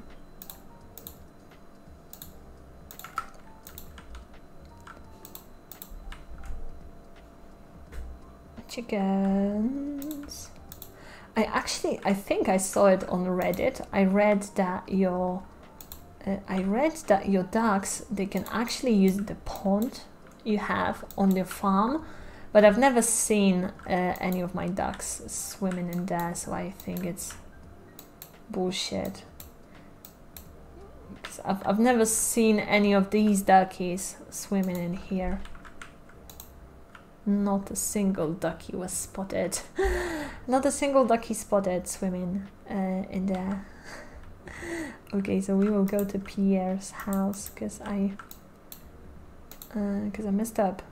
Chickens. I actually, I think I saw it on Reddit. I read that your, uh, I read that your ducks, they can actually use the pond you have on your farm, but I've never seen uh, any of my ducks swimming in there, so I think it's bullshit. Because I've, I've never seen any of these duckies swimming in here. Not a single ducky was spotted. Not a single ducky spotted swimming uh, in there. Okay, so we will go to Pierre's house because I because uh, I messed up.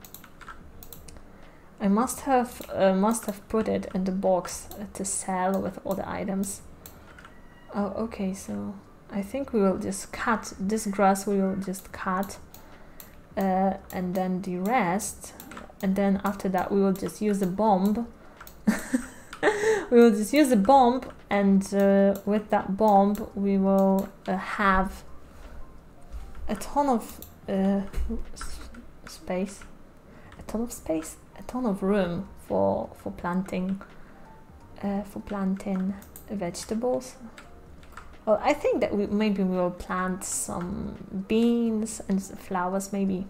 I must have uh, must have put it in the box to sell with all the items. Oh, okay, so I think we will just cut this grass. We will just cut, uh, and then the rest. And then after that we will just use the bomb. We will just use the bomb, and uh, with that bomb we will uh, have a ton of uh, space, a ton of space, a ton of room for for planting, uh, for planting vegetables. Well, I think that we, maybe we will plant some beans and flowers, maybe.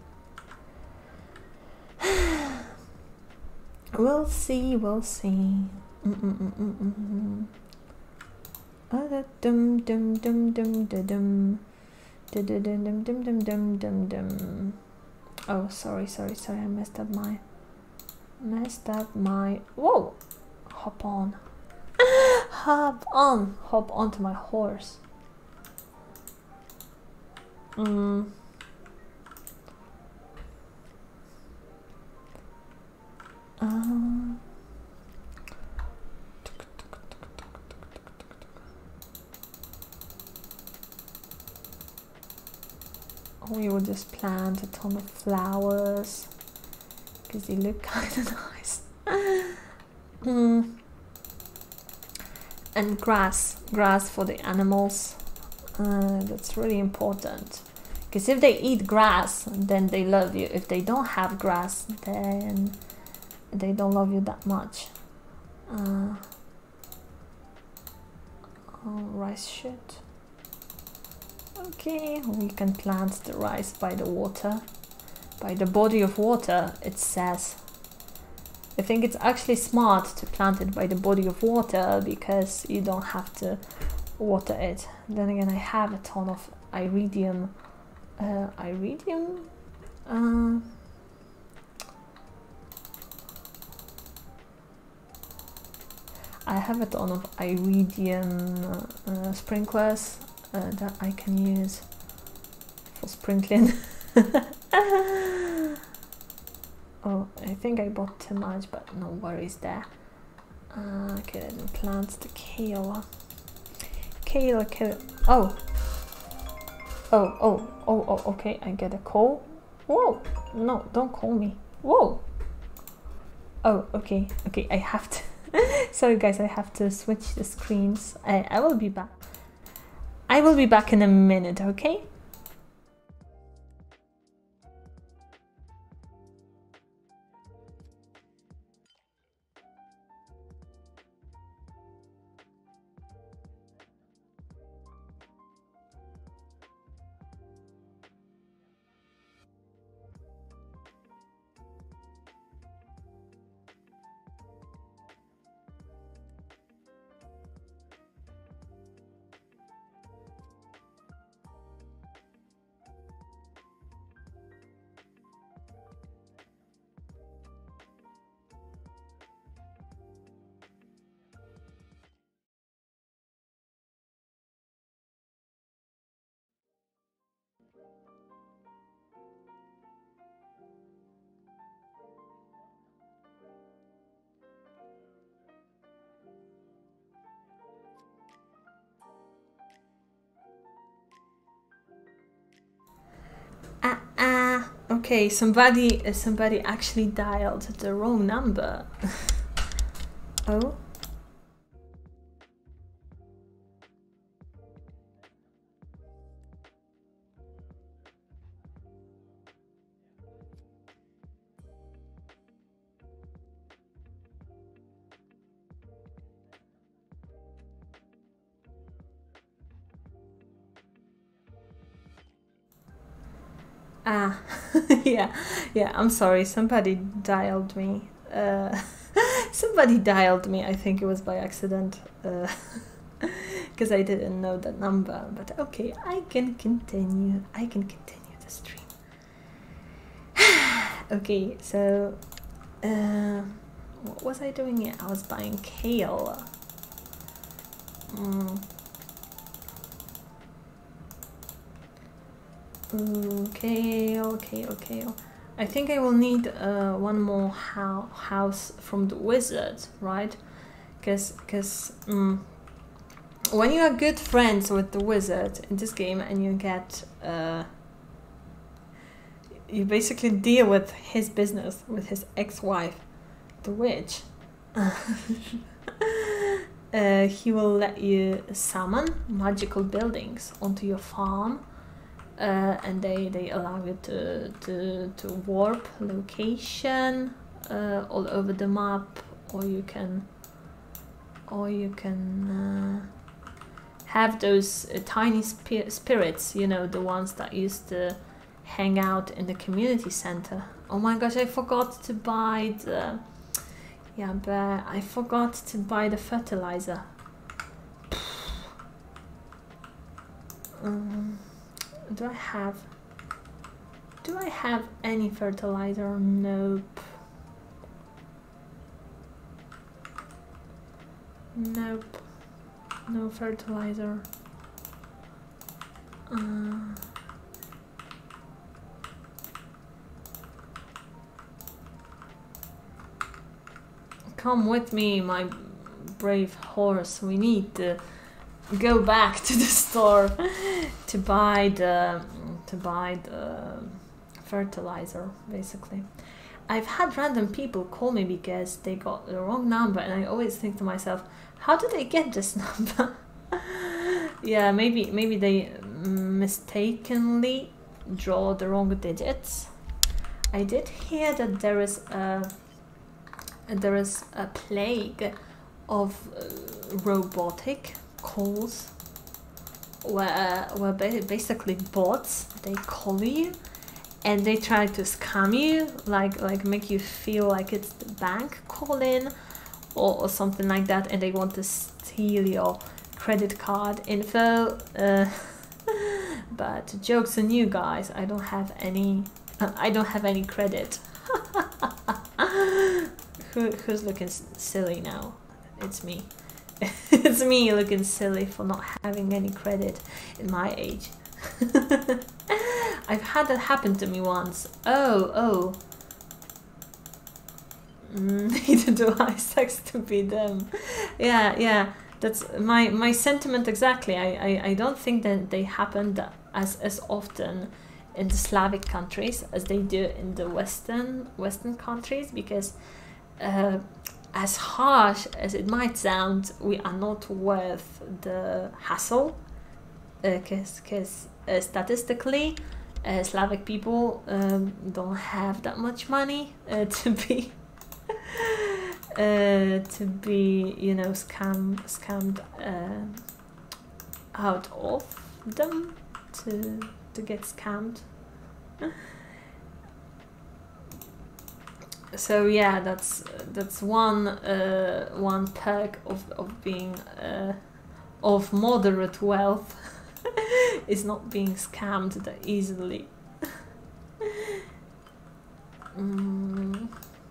We'll see, we'll see. Mm -mm -mm -mm -mm -mm. Oh, da dum dum dum dum da dum. Da da dum dum dum dum dum dum dum. Oh, sorry, sorry, sorry. I messed up my. Messed up my. Whoa! Hop on. Hop on. Hop onto my horse. Mm. Um, we will just plant a ton of flowers because they look kind of nice. Mm. And grass, grass for the animals. Uh, that's really important. Because if they eat grass, then they love you. If they don't have grass, then they don't love you that much. Uh, oh, rice shoot. Okay, we can plant the rice by the water, by the body of water, it says. I think it's actually smart to plant it by the body of water because you don't have to water it. Then again, I have a ton of iridium. Uh, iridium? Uh, I have a ton of iridium uh, uh, sprinklers uh, that I can use for sprinkling. Oh, I think I bought too much, but no worries there. Uh, okay, let me plant the kale. Kale, kale. Oh. Oh, oh, oh, oh, okay, I get a call. Whoa, no, don't call me. Whoa. Oh, okay, okay, I have to. Sorry guys, I have to switch the screens. I, I will be back. I will be back in a minute, okay? Ah, ah, okay, somebody, uh, somebody actually dialed the wrong number. Oh. Ah, yeah, yeah, I'm sorry, somebody dialed me. Uh, somebody dialed me, I think it was by accident. Because uh, I didn't know that number, but okay, I can continue. I can continue the stream. Okay, so, uh, what was I doing here? I was buying kale. Mm. Okay, okay, okay. I think I will need uh, one more ho house from the wizard, right? Because because um, when you are good friends with the wizard in this game and you get uh, you basically deal with his business with his ex-wife, the witch. uh, he will let you summon magical buildings onto your farm. Uh, and they, they allow you to, to, to warp location uh, all over the map, or you can or you can uh, have those uh, tiny spi spirits, you know, the ones that used to hang out in the community center. Oh my gosh, I forgot to buy the yeah, but I forgot to buy the fertilizer. um, Do I have do I have any fertilizer? Nope. Nope. No fertilizer. Uh, come with me, my brave horse. We need to go back to the store to buy the to buy the fertilizer, basically. I've had random people call me because they got the wrong number, and I always think to myself, how did they get this number? Yeah, maybe maybe they mistakenly draw the wrong digits. I did hear that there is a there is a plague of uh, robotic calls where where basically bots, they call you and they try to scam you, like like make you feel like it's the bank calling or, or something like that, and they want to steal your credit card info. Uh, but jokes on you guys, I don't have any uh, I don't have any credit. Who, who's looking silly now? It's me. It's me looking silly for not having any credit in my age. I've had that happen to me once. Oh, oh. Mm, neither do I. Sucks to be them. Yeah, yeah. That's my my sentiment exactly. I, I, I don't think that they happen as as often in the Slavic countries as they do in the Western Western countries, because uh, as harsh as it might sound, we are not worth the hassle. Because uh, because uh, statistically, uh, Slavic people um, don't have that much money uh, to be. Uh, to be, you know, scam scammed uh, out of them, to to get scammed. So yeah, that's that's one uh, one perk of of being uh, of moderate wealth is not being scammed that easily. mm.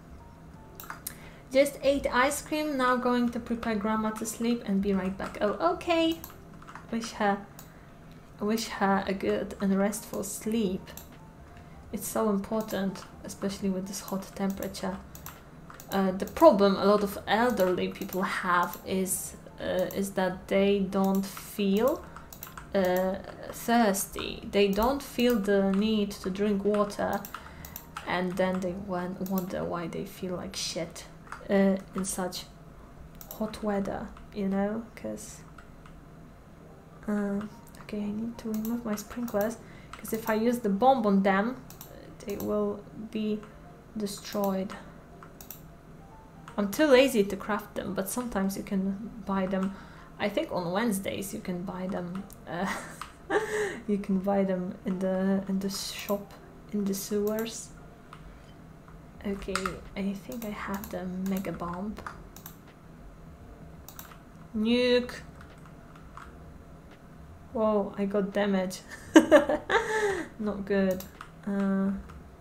Just ate ice cream, now going to prepare grandma to sleep and be right back. Oh, okay. Wish her, wish her a good and restful sleep. It's so important, especially with this hot temperature. Uh, the problem a lot of elderly people have is uh, is that they don't feel uh, thirsty. They don't feel the need to drink water, and then they wonder why they feel like shit. Uh, in such hot weather, you know, because uh, okay, I need to remove my sprinklers, because if I use the bomb on them, they will be destroyed. I'm too lazy to craft them, but sometimes you can buy them. I think on Wednesdays you can buy them. Uh, you can buy them in the in the shop in the sewers. Okay, I think I have the mega bomb. Nuke. Whoa, I got damage. Not good. Uh,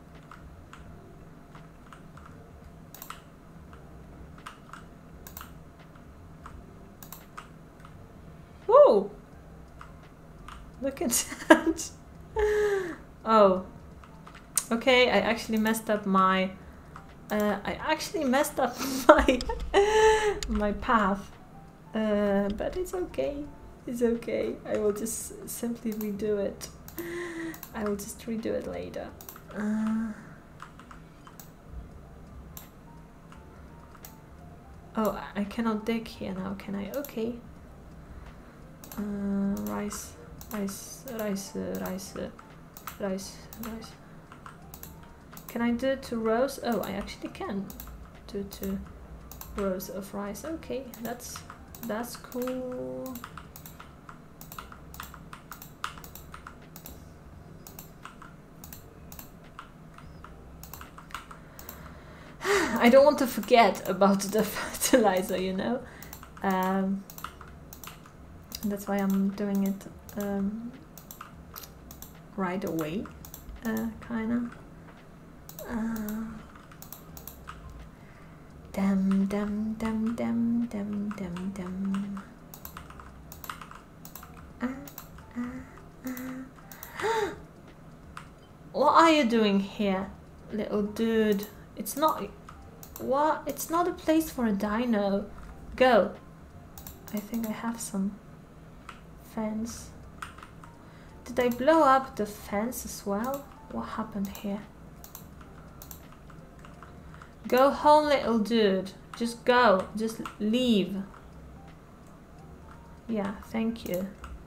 whoa! Look at that. Oh. Okay, I actually messed up my Uh, I actually messed up my my path, uh, but it's okay. It's okay. I will just simply redo it. I will just redo it later. Uh, oh, I cannot dig here now, can I? Okay. Uh, rice, rice, rice, uh, rice, uh, rice, rice. Can I do two rows? Oh, I actually can do two rows of rice. Okay, that's that's cool. I don't want to forget about the fertilizer, you know. Um, that's why I'm doing it um, right away, uh, kinda. Uh, dum dum dum dum dum dum dum. Uh, uh, uh. What are you doing here, little dude? It's not. What? It's not a place for a dino. Go. I think I have some fence. Did I blow up the fence as well? What happened here? Go home, little dude. Just go. Just leave. Yeah, thank you.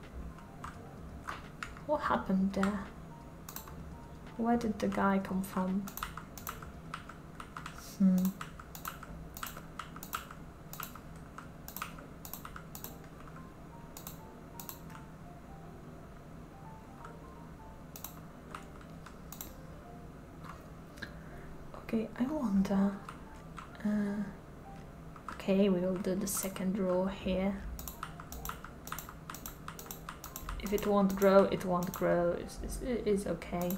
What happened there? Where did the guy come from? Hmm. Okay, I wonder. Uh, okay, we will do the second row here. If it won't grow, it won't grow. It's, it's, it's okay.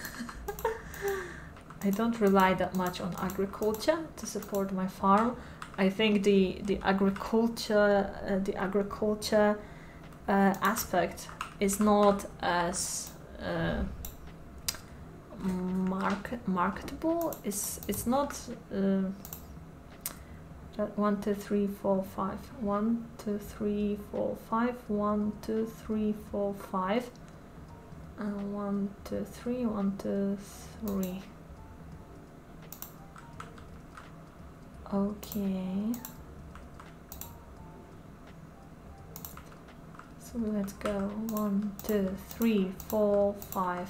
I don't rely that much on agriculture to support my farm. I think the the agriculture uh, the agriculture uh, aspect is not as uh, market marketable. It's it's not uh, one two three four five one two three four five one two three four five and one two three one two three. Okay. So let's go one, two, three, four, five.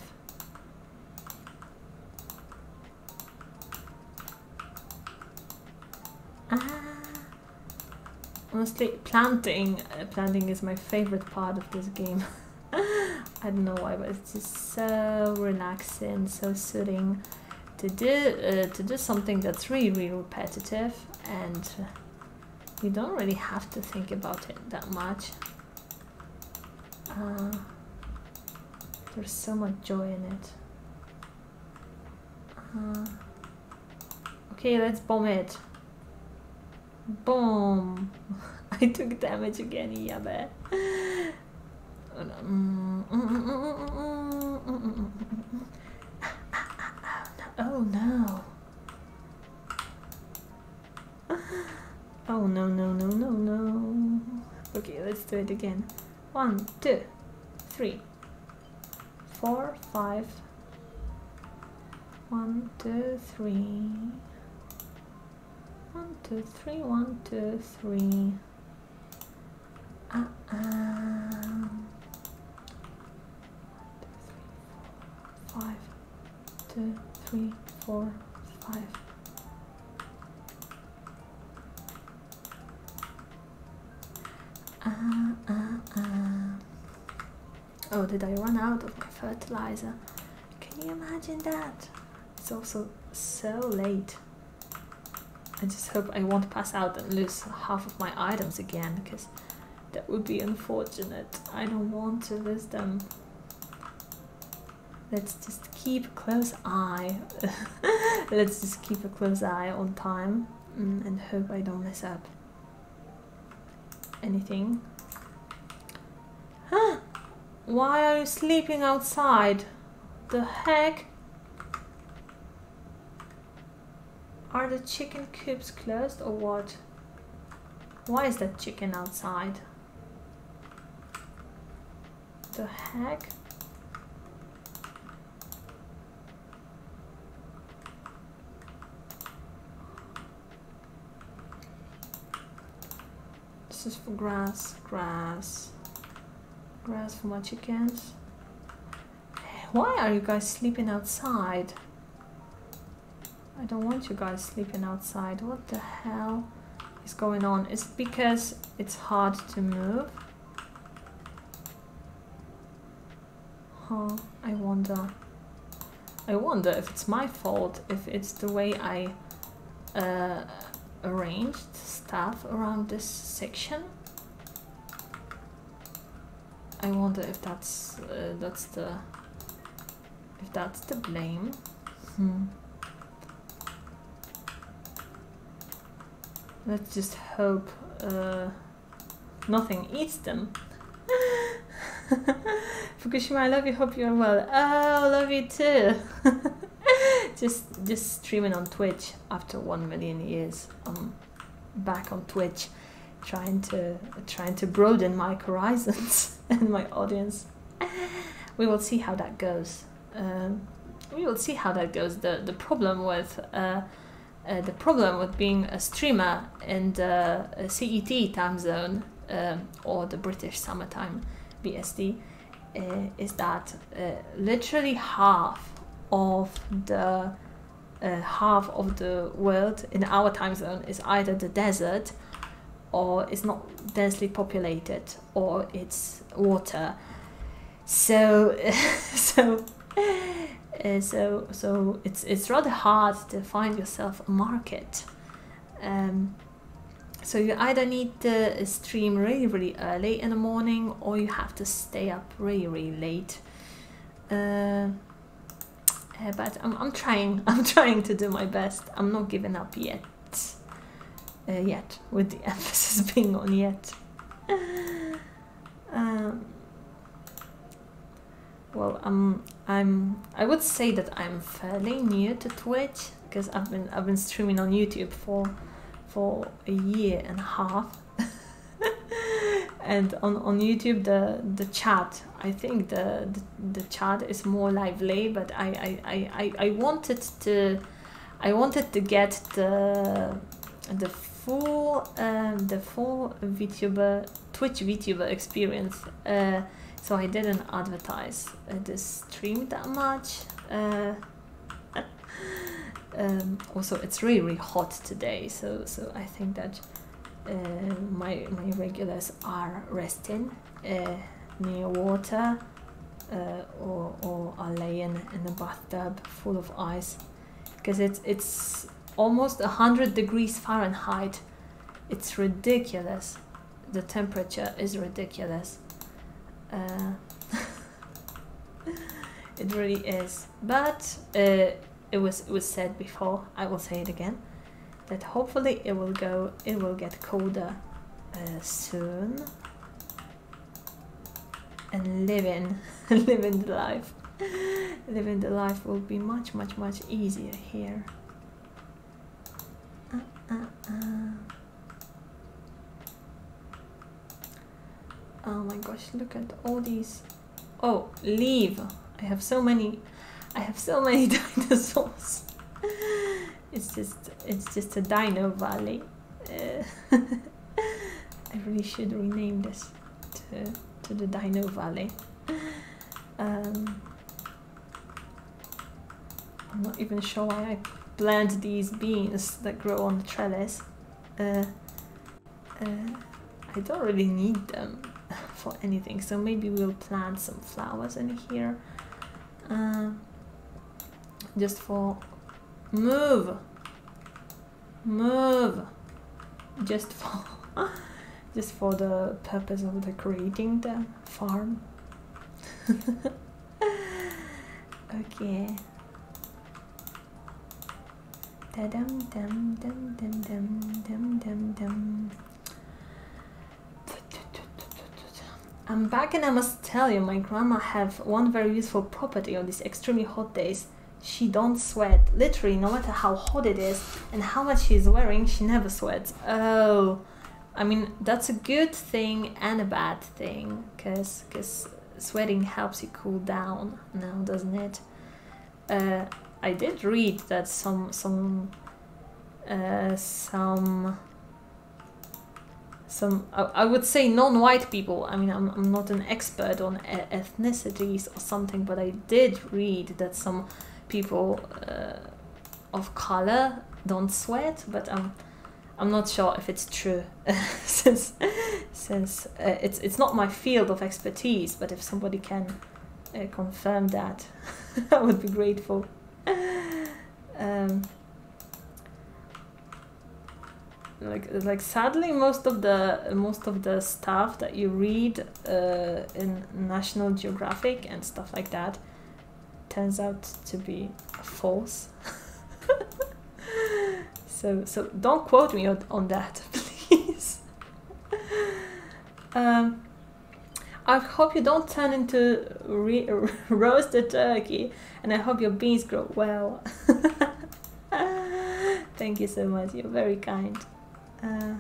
Ah. Honestly, planting, uh, planting is my favorite part of this game. I don't know why, but it's just so relaxing, so soothing to do uh, to do something that's really, really repetitive, and you don't really have to think about it that much. Uh, there's so much joy in it. Uh, okay, let's bomb it. Boom! I took damage again, yeah, bet. Oh no. Oh no, no, no, no, no. Okay, let's do it again. One, two, three, four, five. One, two, three. One, two, three, one, two, three. Uh, uh. Five, two, three, four, five. Uh, uh, uh. Oh, did I run out of my fertilizer? Can you imagine that? It's also so late. I just hope I won't pass out and lose half of my items again, because that would be unfortunate. I don't want to lose them. Let's just keep a close eye. Let's just keep a close eye on time mm, and hope I don't mess up anything. Huh? Why are you sleeping outside? The heck? Are the chicken coops closed or what? Why is that chicken outside? The heck? This is for grass, grass, grass for my chickens. Why are you guys sleeping outside? I don't want you guys sleeping outside. What the hell is going on? Is it because it's hard to move? Huh, I wonder. I wonder if it's my fault, if it's the way I uh, arranged stuff around this section. I wonder if that's uh, that's the if that's the blame. Hmm. Let's just hope uh, nothing eats them. Fukushima, I love you. Hope you're well. Oh, love you too. just just streaming on Twitch after one million years. I'm back on Twitch, trying to trying to broaden my horizons and my audience. We will see how that goes. Um, we will see how that goes. The the problem with uh, uh, the problem with being a streamer in the uh, C E T time zone um, or the British summertime B S T uh, is that uh, literally half of the uh, half of the world in our time zone is either the desert, or it's not densely populated, or it's water. So so uh, so so it's it's rather hard to find yourself a market. Um, so you either need to stream really really early in the morning, or you have to stay up really really late. Uh, uh, but I'm I'm trying I'm trying to do my best. I'm not giving up yet. uh, yet, with the emphasis being on yet. um, well, um, I'm. I would say that I'm fairly new to Twitch because I've been I've been streaming on YouTube for for a year and a half. And on, on YouTube, the the chat, I think the, the the chat is more lively, but I I, I, I wanted to I wanted to get the the full um, the full VTuber Twitch VTuber experience, uh, so I didn't advertise uh, the stream that much. Uh, um, also, it's really, really hot today, so so I think that. Uh, my my regulars are resting uh, near water uh, or, or are laying in a bathtub full of ice because it's it's almost a hundred degrees Fahrenheit. It's ridiculous. The temperature is ridiculous. Uh, it really is. But uh, it was it was said before. I will say it again. That hopefully it will go, it will get colder uh, soon, and living, living the life, living the life will be much, much, much easier here. Uh, uh, uh. Oh my gosh! Look at all these. Oh, leave! I have so many. I have so many dinosaurs. It's just, it's just a dino valley. Uh, I really should rename this to, to the Dino Valley. Um, I'm not even sure why I plant these beans that grow on the trellis. Uh, uh, I don't really need them for anything, so maybe we'll plant some flowers in here. Uh, just for Move! Move! Just for just for the purpose of decorating the farm. Okay. Da dum dum dum dum dum dum dum dum. I'm back and I must tell you, my grandma have one very useful property on these extremely hot days. She don't sweat. Literally, no matter how hot it is and how much she's wearing, she never sweats. Oh, I mean, that's a good thing and a bad thing, because because sweating helps you cool down now, doesn't it? Uh, I did read that some some uh, some some I, I would say non-white people. I mean, I'm I'm not an expert on e ethnicities or something, but I did read that some people uh, of color don't sweat, but I'm I'm not sure if it's true since since uh, it's it's not my field of expertise. But if somebody can uh, confirm that, I would be grateful. Um, like like sadly, most of the most of the stuff that you read uh, in National Geographic and stuff like that turns out to be false. so so don't quote me on, on that, please. um, I hope you don't turn into re roasted turkey, and I hope your beans grow well. Thank you so much, you're very kind. Uh,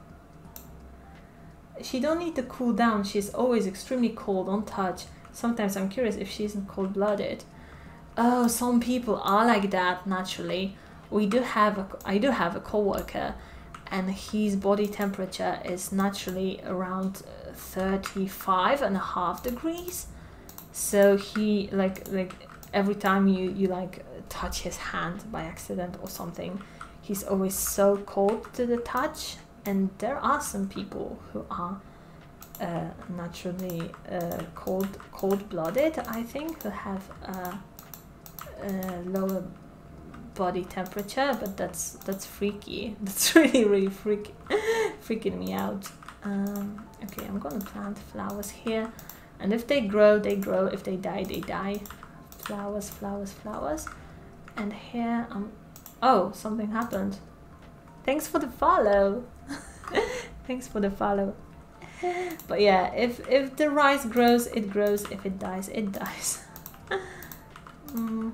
she don't need to cool down, she's always extremely cold on touch. Sometimes I'm curious if she isn't cold-blooded. Oh, some people are like that naturally. We do have a, I do have a coworker, and his body temperature is naturally around thirty-five and a half degrees. So he like like every time you you like touch his hand by accident or something, he's always so cold to the touch. And there are some people who are uh, naturally uh, cold cold-blooded, I think, who have uh, uh, lower body temperature, but that's that's freaky. That's really really freaky, freaking me out. Um, okay, I'm gonna plant flowers here, and if they grow, they grow. If they die, they die. Flowers, flowers, flowers. And here, um, oh, something happened. Thanks for the follow. Thanks for the follow. But yeah, if if the rice grows, it grows. If it dies, it dies. Mm-hmm.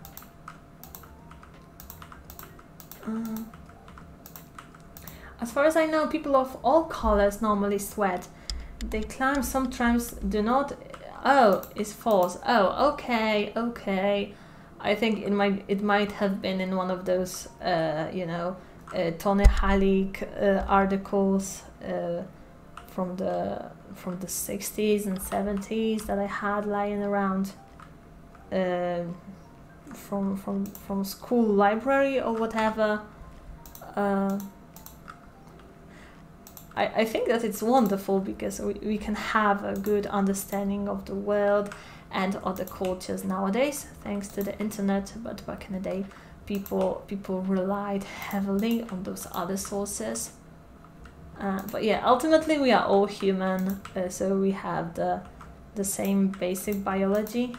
uh, as far as I know, people of all colors normally sweat. They climb. Some trams do not. Oh, it's false. Oh, okay, okay. I think it might it might have been in one of those, uh, you know, uh, Tony Halik uh, articles uh, from the from the sixties and seventies that I had lying around uh, from from from school library or whatever. Uh, I, I think that it's wonderful because we, we can have a good understanding of the world and other cultures nowadays thanks to the internet, but back in the day people people relied heavily on those other sources. Uh, but yeah, ultimately we are all human, uh, so we have the the same basic biology.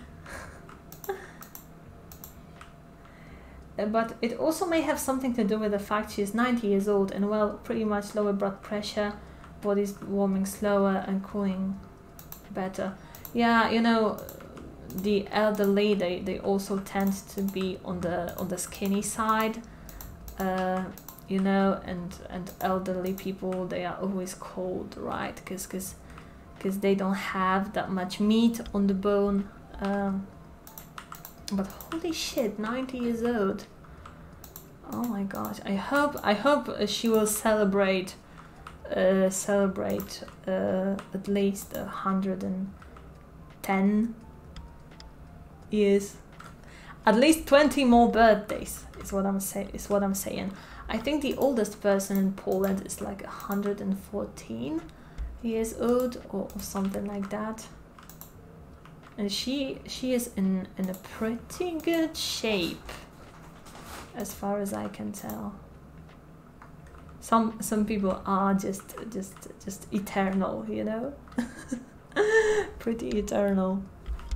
Uh, but it also may have something to do with the fact she's ninety years old and, well, pretty much lower blood pressure, body's warming slower and cooling better. Yeah, you know, the elderly, they, they also tend to be on the on the skinny side, uh, you know, and, and elderly people, they are always cold, right? Because cause, cause they don't have that much meat on the bone. Um, But holy shit, ninety years old. Oh my gosh! I hope I hope uh, she will celebrate uh, celebrate uh, at least a hundred and ten years, at least twenty more birthdays. Is what I'm say is what I'm saying. I think the oldest person in Poland is like a hundred and fourteen years old or, or something like that. And she she is in in a pretty good shape, as far as I can tell. Some some people are just just just eternal, you know, pretty eternal.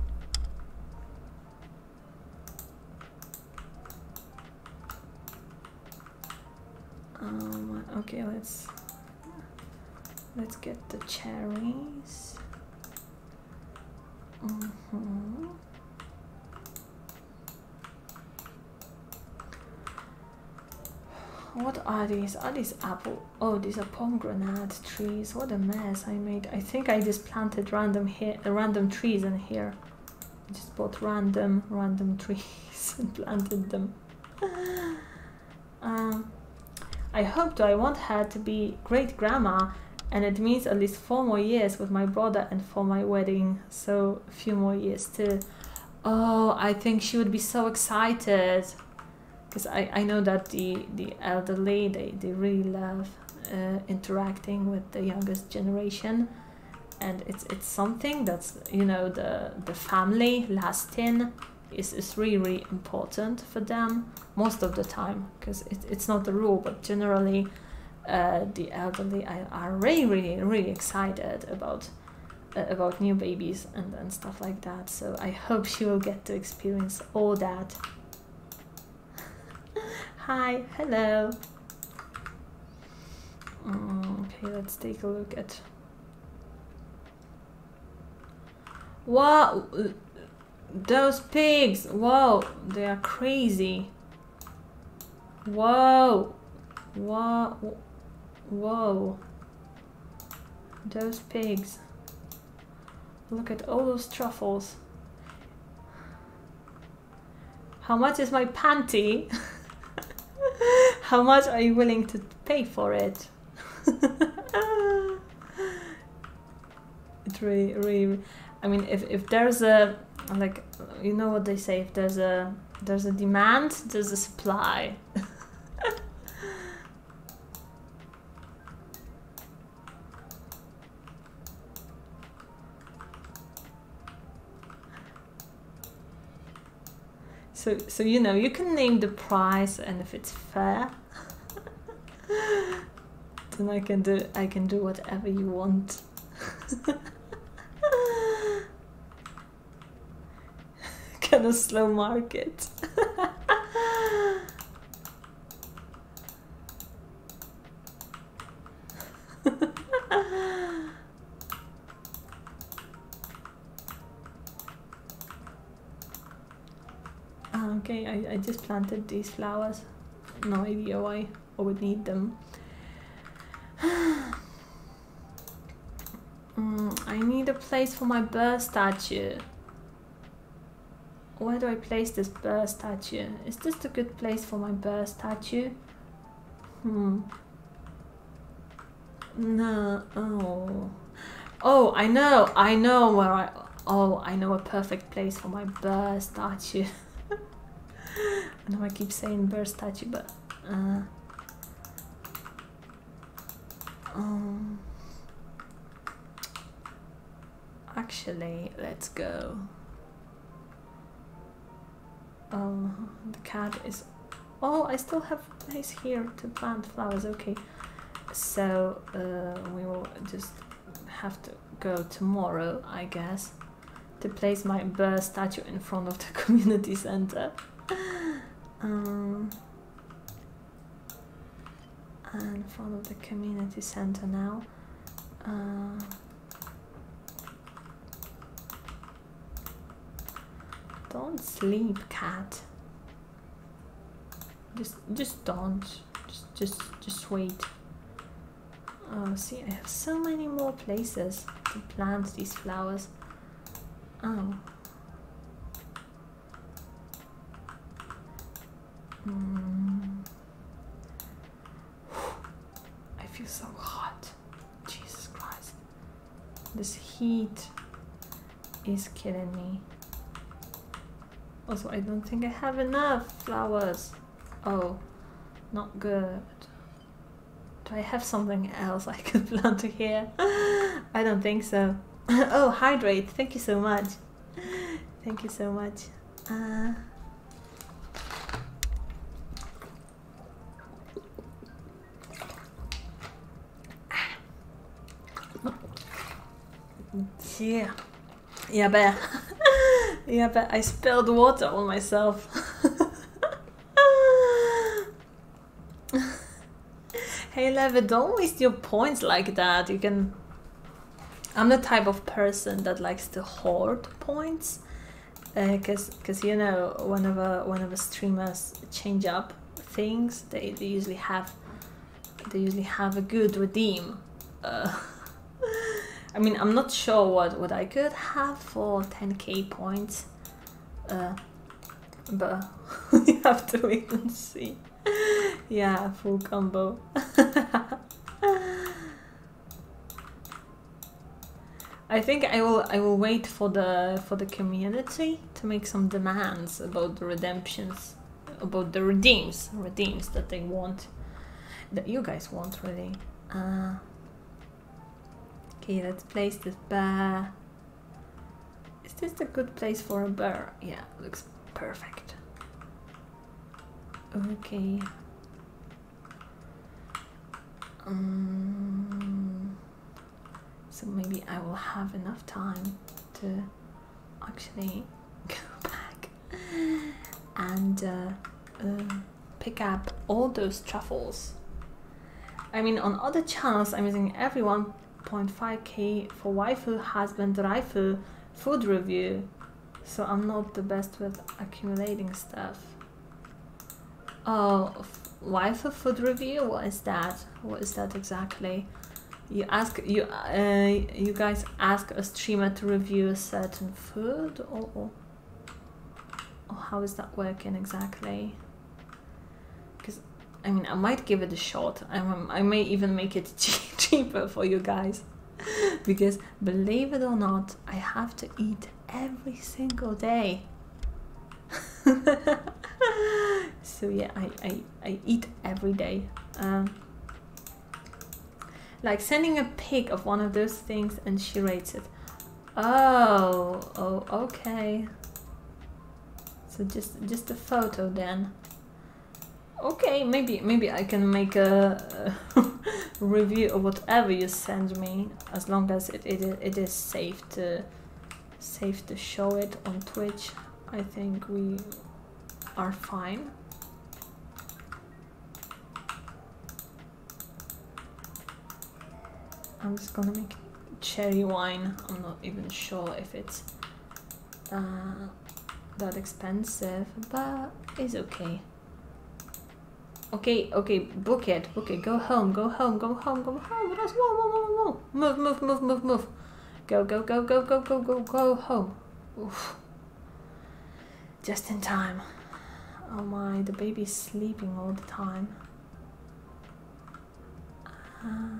Um. Okay, let's let's get the cherries. Mm-hmm. What are these? Are these apple? Oh, these are pomegranate trees. What a mess I made. I think I just planted random here, uh, random trees in here. I just bought random, random trees and planted them. um, I hoped I want her to be great grandma, and it means at least four more years with my brother and for my wedding, so a few more years too. Oh, I think she would be so excited, because I, I know that the, the elderly, they, they really love uh, interacting with the youngest generation, and it's it's something that's, you know, the, the family lasting is, is really, really important for them most of the time, because it, it's not the rule, but generally Uh, the elderly are, are really, really, really excited about uh, about new babies and, and stuff like that. So I hope she will get to experience all that. Hi, hello. Mm, okay, let's take a look at. Wow, those pigs! Whoa, they are crazy. Whoa, whoa. Whoa, those pigs. Look at all those truffles. How much is my panty? How much are you willing to pay for it? It really, really, I mean, if, if there's a, like, you know what they say, if there's a, there's a demand, there's a supply. So, so you know, you can name the price, and if it's fair, then I can do I can do whatever you want. Kind of slow market. I just planted these flowers. No idea why I would need them. mm, I need a place for my bear statue. Where do I place this bear statue? Is this a good place for my bear statue? Hmm. No. Oh. Oh, I know. I know where I... Oh, I know a perfect place for my bear statue. I know I keep saying bear statue, but... Uh, um, actually, let's go. Oh, the cat is... Oh, I still have place here to plant flowers. Okay, so uh, we will just have to go tomorrow, I guess, to place my bear statue in front of the community center. Um, and in front of the community center now. Uh, don't sleep, cat. Just, just don't. Just, just, just wait. Oh, see, I have so many more places to plant these flowers. Oh. Mm. I feel so hot. Jesus Christ. This heat is killing me. Also, I don't think I have enough flowers. Oh, not good. Do I have something else I could plant here? I don't think so. Oh, hydrate. Thank you so much. Thank you so much. Uh, yeah. Yeah, but yeah, but I spilled water on myself. Hey Levi, don't waste your points like that. You can... I'm the type of person that likes to hoard points. Because, uh, because you know, whenever whenever streamers change up things, they, they usually have they usually have a good redeem. Uh, I mean, I'm not sure what, what I could have for ten K points. Uh, but we have to wait and see. Yeah, full combo. I think I will I will wait for the for the community to make some demands about the redemptions, about the redeems, redeems that they want, that you guys want really. Uh, okay, let's place this bear. Is this a good place for a bear? Yeah, looks perfect. Okay. Um, so maybe I will have enough time to actually go back and uh, uh, pick up all those truffles. I mean, on other channels I'm using every one point five K for waifu, husband, rifle, food review, so I'm not the best with accumulating stuff. Oh, waifu food review? What is that? What is that exactly? You ask you uh, you guys ask a streamer to review a certain food, or, or, or how is that working exactly? Because I mean, I might give it a shot. I I may even make it cheaper for you guys, because believe it or not, I have to eat every single day. So yeah, I, I, I eat every day. Um, like sending a pic of one of those things and she rates it. Oh, oh, okay. So just just a photo then. Okay, maybe maybe I can make a, a review of whatever you send me, as long as it, it it is safe to safe to show it on Twitch. I think we are fine. I'm just gonna make cherry wine. I'm not even sure if it's uh, that expensive, but It's okay. Okay, okay, book it, book it. Go home, go home, go home, go home. Whoa, whoa, whoa, whoa. Move, move, move, move, move. Go, go, go, go, go, go, go, go home. Oof. Just in time. Oh my, the baby's sleeping all the time. Uh,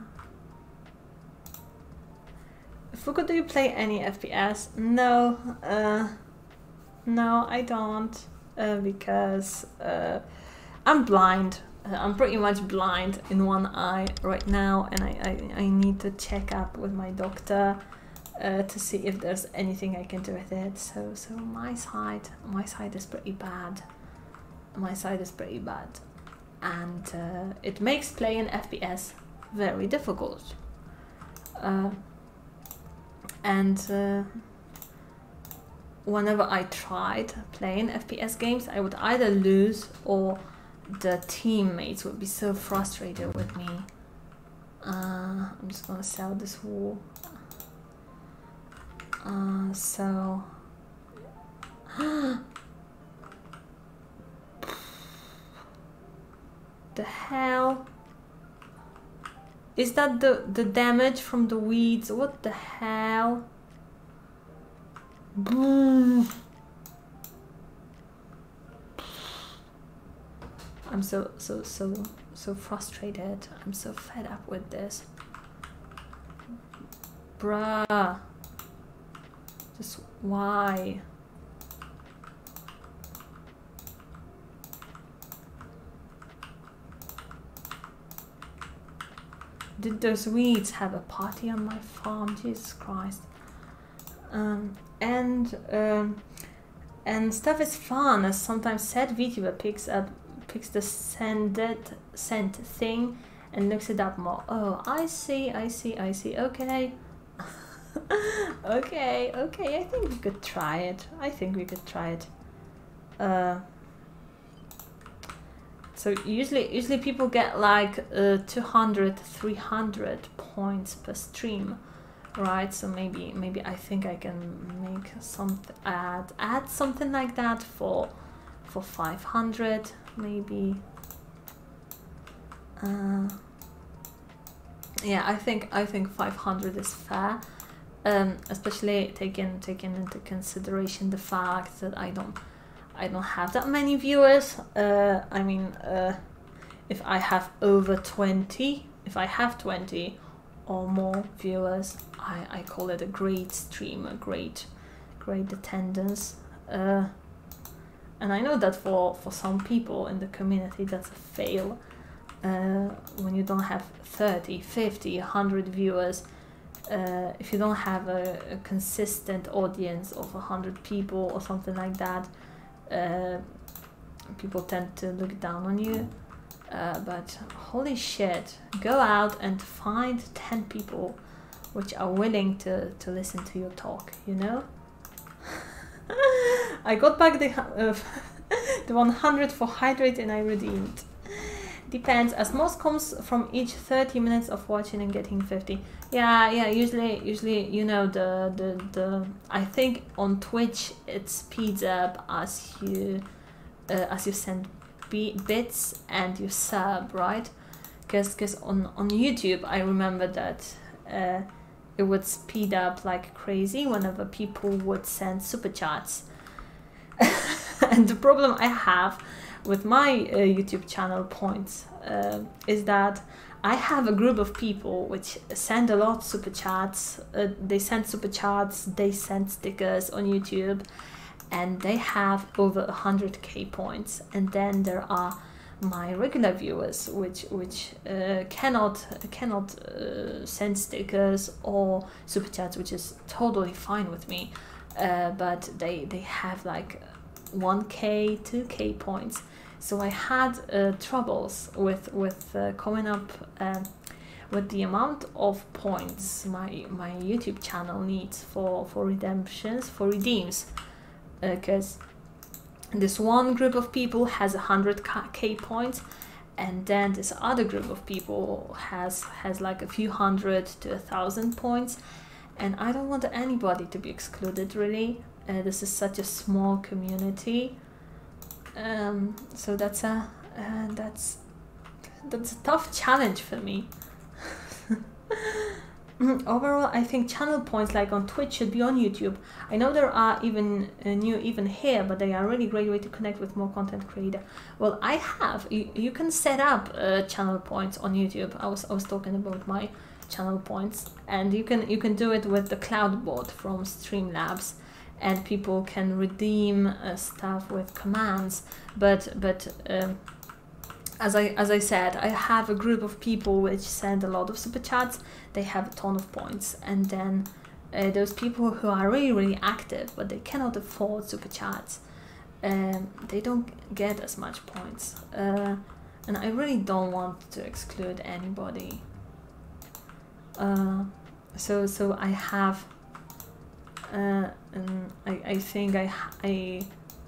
Fuku, do you play any F P S? No, uh, no, I don't, uh, because uh, I'm blind. Uh, I'm pretty much blind in one eye right now, and I, I, I need to check up with my doctor uh, to see if there's anything I can do with it. So, so my side, my side is pretty bad. My side is pretty bad, and uh, it makes playing F P S very difficult. Uh, and uh, whenever I tried playing F P S games, I would either lose or the teammates would be so frustrated with me. Uh, I'm just gonna sell this wall. Uh, so the hell is that? The the damage from the weeds? What the hell? I'm so so so so frustrated. I'm so fed up with this, bruh. Just why? Did those weeds have a party on my farm? Jesus Christ. Um, and um, and stuff is fun, as sometimes said VTuber picks up picks the scented scent thing and looks it up more. Oh, I see, I see, I see. Okay. okay, okay. I think we could try it. I think we could try it. Uh. So usually, usually people get like uh, two hundred, three hundred points per stream, right? So maybe, maybe I think I can make something, add, add something like that for, for five hundred, maybe. Uh, yeah, I think, I think five hundred is fair, um, especially taking, taking into consideration the fact that I don't. I don't have that many viewers. Uh, I mean, uh, if I have over twenty, if I have twenty or more viewers, I, I call it a great stream, a great, great attendance. Uh, and I know that for, for some people in the community, that's a fail. Uh, when you don't have thirty, fifty, one hundred viewers, uh, if you don't have a, a consistent audience of one hundred people or something like that, Uh, people tend to look down on you, uh, but holy shit, go out and find ten people which are willing to, to listen to your talk, you know? I got back the, uh, the one hundred for hydrate and I redeemed. Depends, as most comes from each thirty minutes of watching and getting fifty. Yeah, yeah, usually, usually, you know, the, the, the, I think on Twitch it speeds up as you, uh, as you send bits and you sub, right? Because, because on, on YouTube, I remember that uh, it would speed up like crazy whenever people would send super chats. And the problem I have with my uh, YouTube channel points uh, is that I have a group of people which send a lot of super chats. Uh, they send super chats, they send stickers on YouTube, and they have over one hundred K points. And then there are my regular viewers, which which uh, cannot cannot uh, send stickers or super chats, which is totally fine with me. Uh, but they they have like one K, two K points. So I had uh, troubles with with uh, coming up uh, with the amount of points my my YouTube channel needs for for redemptions, for redeems, because uh, this one group of people has a hundred K points, and then this other group of people has has like a few hundred to a thousand points, and I don't want anybody to be excluded, really. Uh, this is such a small community. um, so that's a uh, that's that's a tough challenge for me. Overall, I think channel points like on Twitch should be on YouTube. I know there are even uh, new even here, but they are a really great way to connect with more content creator. Well, I have. You, you can set up uh, channel points on YouTube. I was I was talking about my channel points, and you can you can do it with the cloud bot from Streamlabs, and people can redeem uh, stuff with commands. But but. Um, As I, as I said, I have a group of people which send a lot of super chats. They have a ton of points, and then uh, those people who are really really active but they cannot afford super chats, um, they don't get as much points, uh, and I really don't want to exclude anybody. Uh, so so I have, uh, and I I think I I.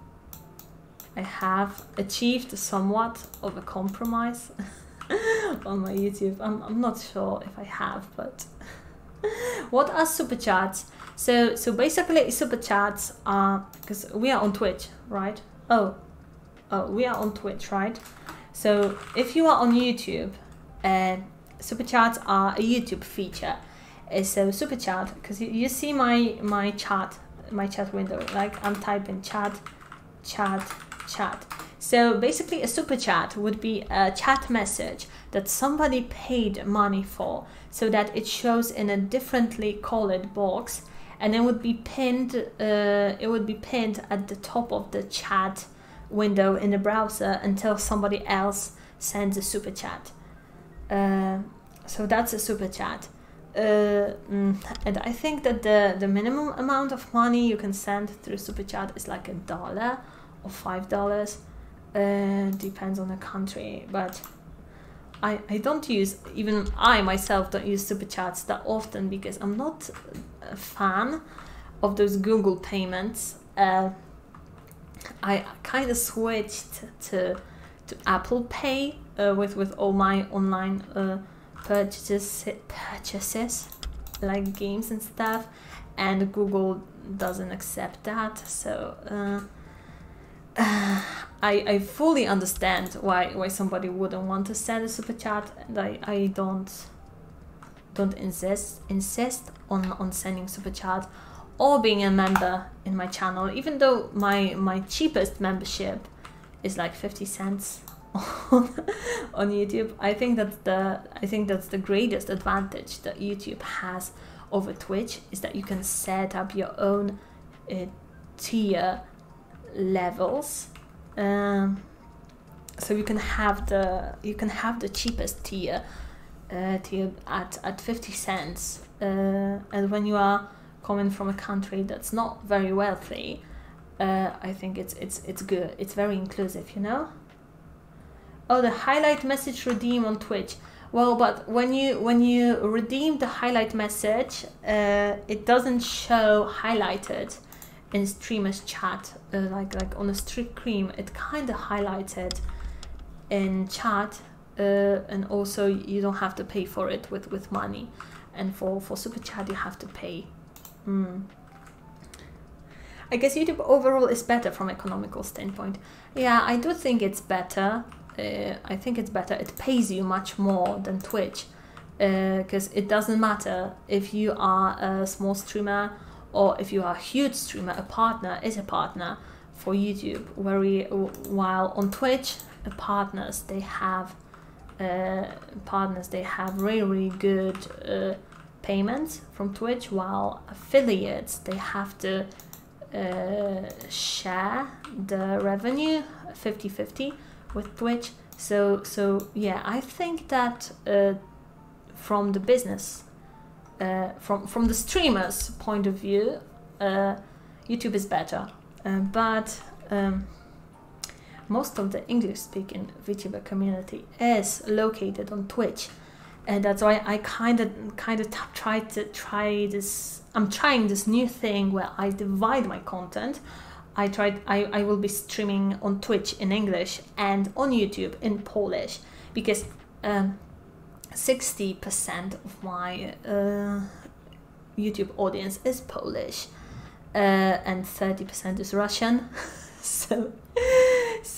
I have achieved somewhat of a compromise on my YouTube. I'm, I'm not sure if I have, but what are super chats? So so basically super chats are, because we are on Twitch, right? Oh, oh, we are on Twitch, right? So if you are on YouTube, uh, super chats are a YouTube feature. Uh, so super chat, because you, you see my my chat, my chat window, like I'm typing chat, chat, chat. So basically a super chat would be a chat message that somebody paid money for, so that it shows in a differently colored box, and it would be pinned uh, it would be pinned at the top of the chat window in the browser until somebody else sends a super chat. Uh, so that's a super chat. Uh, and I think that the the minimum amount of money you can send through super chat is like a dollar or five dollars, uh, depends on the country. But I I don't use, even I myself don't use super chats that often, because I'm not a fan of those Google payments. Uh, I kind of switched to to Apple Pay uh, with with all my online uh, purchases purchases like games and stuff, and Google doesn't accept that. So. Uh, Uh, I, I fully understand why why somebody wouldn't want to send a super chat, and I, I don't don't insist insist on, on sending super chat or being a member in my channel, even though my my cheapest membership is like fifty cents on, on YouTube. I think that's the I think that's the greatest advantage that YouTube has over Twitch, is that you can set up your own uh, tier levels, um, so you can have the you can have the cheapest tier uh, tier at at fifty cents, uh, and when you are coming from a country that's not very wealthy, uh, I think it's it's it's good. It's very inclusive, you know. Oh, the highlight message redeem on Twitch. Well, but when you when you redeem the highlight message, uh, it doesn't show highlighted in streamer's chat, uh, like like on a stream. It kind of highlighted in chat, uh, and also you don't have to pay for it with with money, and for for super chat you have to pay. Mm. I guess YouTube overall is better from economical standpoint. Yeah, I do think it's better. Uh, I think it's better. It pays you much more than Twitch, because uh, it doesn't matter if you are a small streamer or if you are a huge streamer. A partner is a partner for YouTube. Very while on Twitch, the partners they have uh, partners they have really really good uh, payments from Twitch, while affiliates they have to uh, share the revenue fifty fifty with Twitch. So so yeah, I think that uh, from the business, uh, from from the streamer's point of view, uh, YouTube is better. Uh, but um, most of the English-speaking VTuber community is located on Twitch, and that's why I kind of kind of try to try this. I'm trying this new thing where I divide my content. I tried. I, I will be streaming on Twitch in English and on YouTube in Polish, because sixty percent um, of my uh, YouTube audience is Polish, uh, and thirty percent is Russian. so,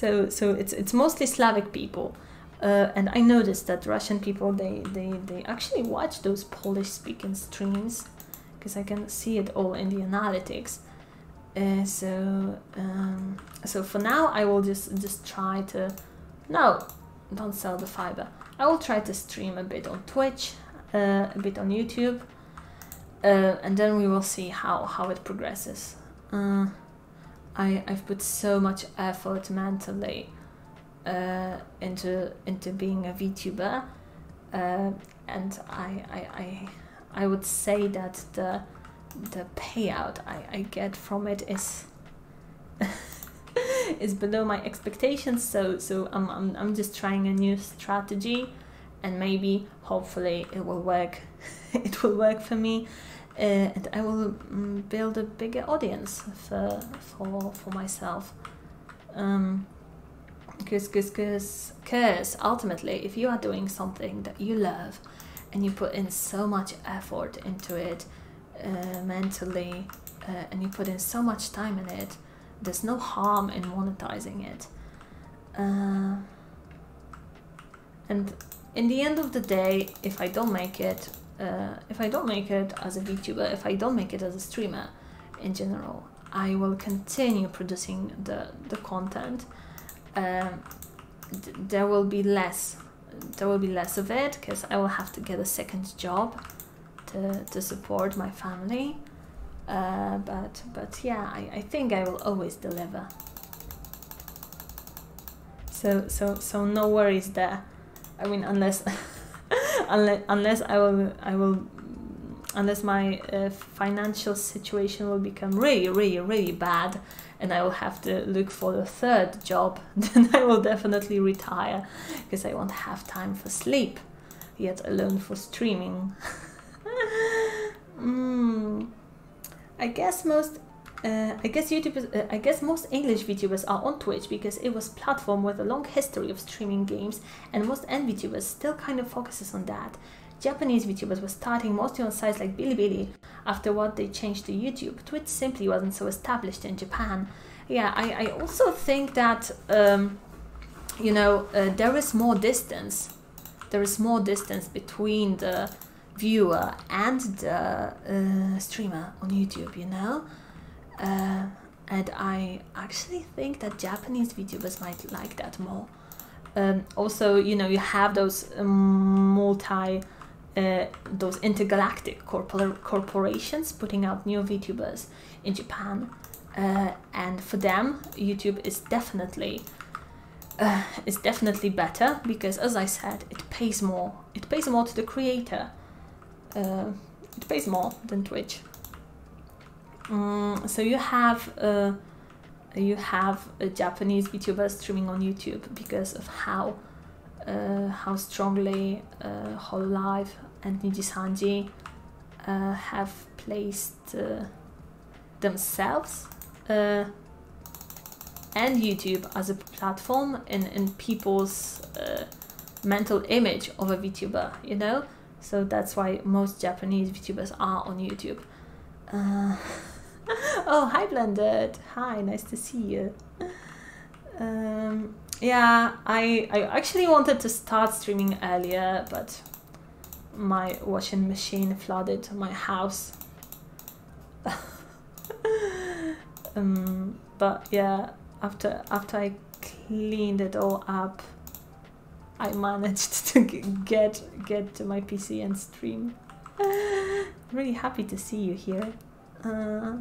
So so it's it's mostly Slavic people, uh, and I noticed that Russian people they they they actually watch those Polish speaking streams, because I can see it all in the analytics. Uh, so um, so for now I will just just try to no don't sell the fiber. I will try to stream a bit on Twitch, uh, a bit on YouTube, uh, and then we will see how how it progresses. Uh, I I've put so much effort mentally uh, into into being a VTuber, uh, and I, I I I would say that the the payout I, I get from it is is below my expectations. So so I'm I'm I'm just trying a new strategy, and maybe hopefully it will work. It will work for me. Uh, and I will um, build a bigger audience for for for myself, um, because because because ultimately, if you are doing something that you love, and you put in so much effort into it, uh, mentally, uh, and you put in so much time in it, there's no harm in monetizing it. Uh, and in the end of the day, if I don't make it. Uh, if I don't make it as a VTuber, if I don't make it as a streamer in general, I will continue producing the, the content. Um, th there will be less, there will be less of it, because I will have to get a second job to, to support my family. Uh, but but yeah, I, I think I will always deliver. So so so no worries there. I mean, unless. Unless, unless I will, I will, unless my uh, financial situation will become really, really, really bad, and I will have to look for a third job, then I will definitely retire, because I won't have time for sleep, yet alone for streaming. mm. I guess most, uh, I guess YouTubers, uh, I guess most English VTubers are on Twitch because it was a platform with a long history of streaming games, and most N VTubers still kind of focuses on that. Japanese VTubers were starting mostly on sites like Bilibili. After what they changed to YouTube. Twitch simply wasn't so established in Japan. Yeah, I, I also think that, um, you know, uh, there is more distance. There is more distance between the viewer and the uh, streamer on YouTube, you know? Uh, and I actually think that Japanese VTubers might like that more. Um, also, you know, you have those um, multi, uh, those intergalactic corpor corporations putting out new VTubers in Japan, uh, and for them, YouTube is definitely uh, is definitely better because, as I said, it pays more. It pays more to the creator. Uh, it pays more than Twitch. Um, so you have uh, you have a Japanese VTuber streaming on YouTube because of how uh, how strongly uh, Hololive and Nijisanji uh, have placed uh, themselves uh, and YouTube as a platform in in people's uh, mental image of a VTuber, you know. So that's why most Japanese VTubers are on YouTube. Uh, oh, hi Blended. Hi, nice to see you. Um, yeah, I, I actually wanted to start streaming earlier, but my washing machine flooded my house. um, but yeah, after after I cleaned it all up, I managed to get get to my P C and stream. Really happy to see you here. Uh,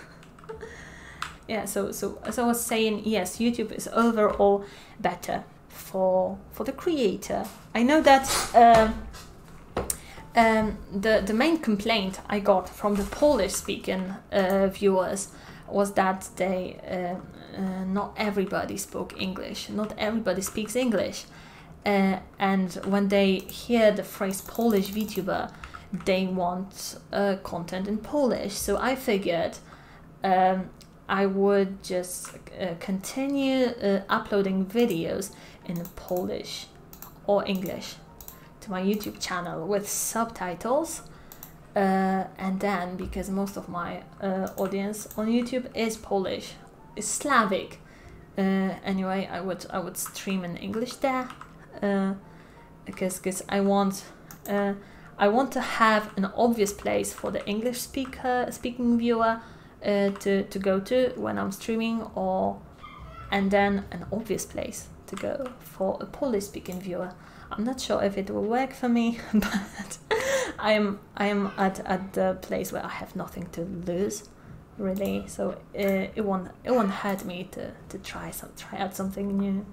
yeah, so so as I was saying, yes, YouTube is overall better for for the creator. I know that um, um, the the main complaint I got from the Polish-speaking uh, viewers was that they uh, uh, not everybody spoke English. Not everybody speaks English. Uh, and when they hear the phrase Polish VTuber, they want uh, content in Polish. So I figured um, I would just uh, continue uh, uploading videos in Polish or English to my YouTube channel with subtitles. Uh, and then, because most of my uh, audience on YouTube is Polish, is Slavic, Uh, anyway, I would I would stream in English there, uh, because because I want uh, I want to have an obvious place for the English speaker speaking viewer uh, to to go to when I'm streaming, or and then an obvious place to go for a Polish speaking viewer. I'm not sure if it will work for me, but I'm I'm at at the place where I have nothing to lose, really. So uh, it won't it won't hurt me to to try some try out something new.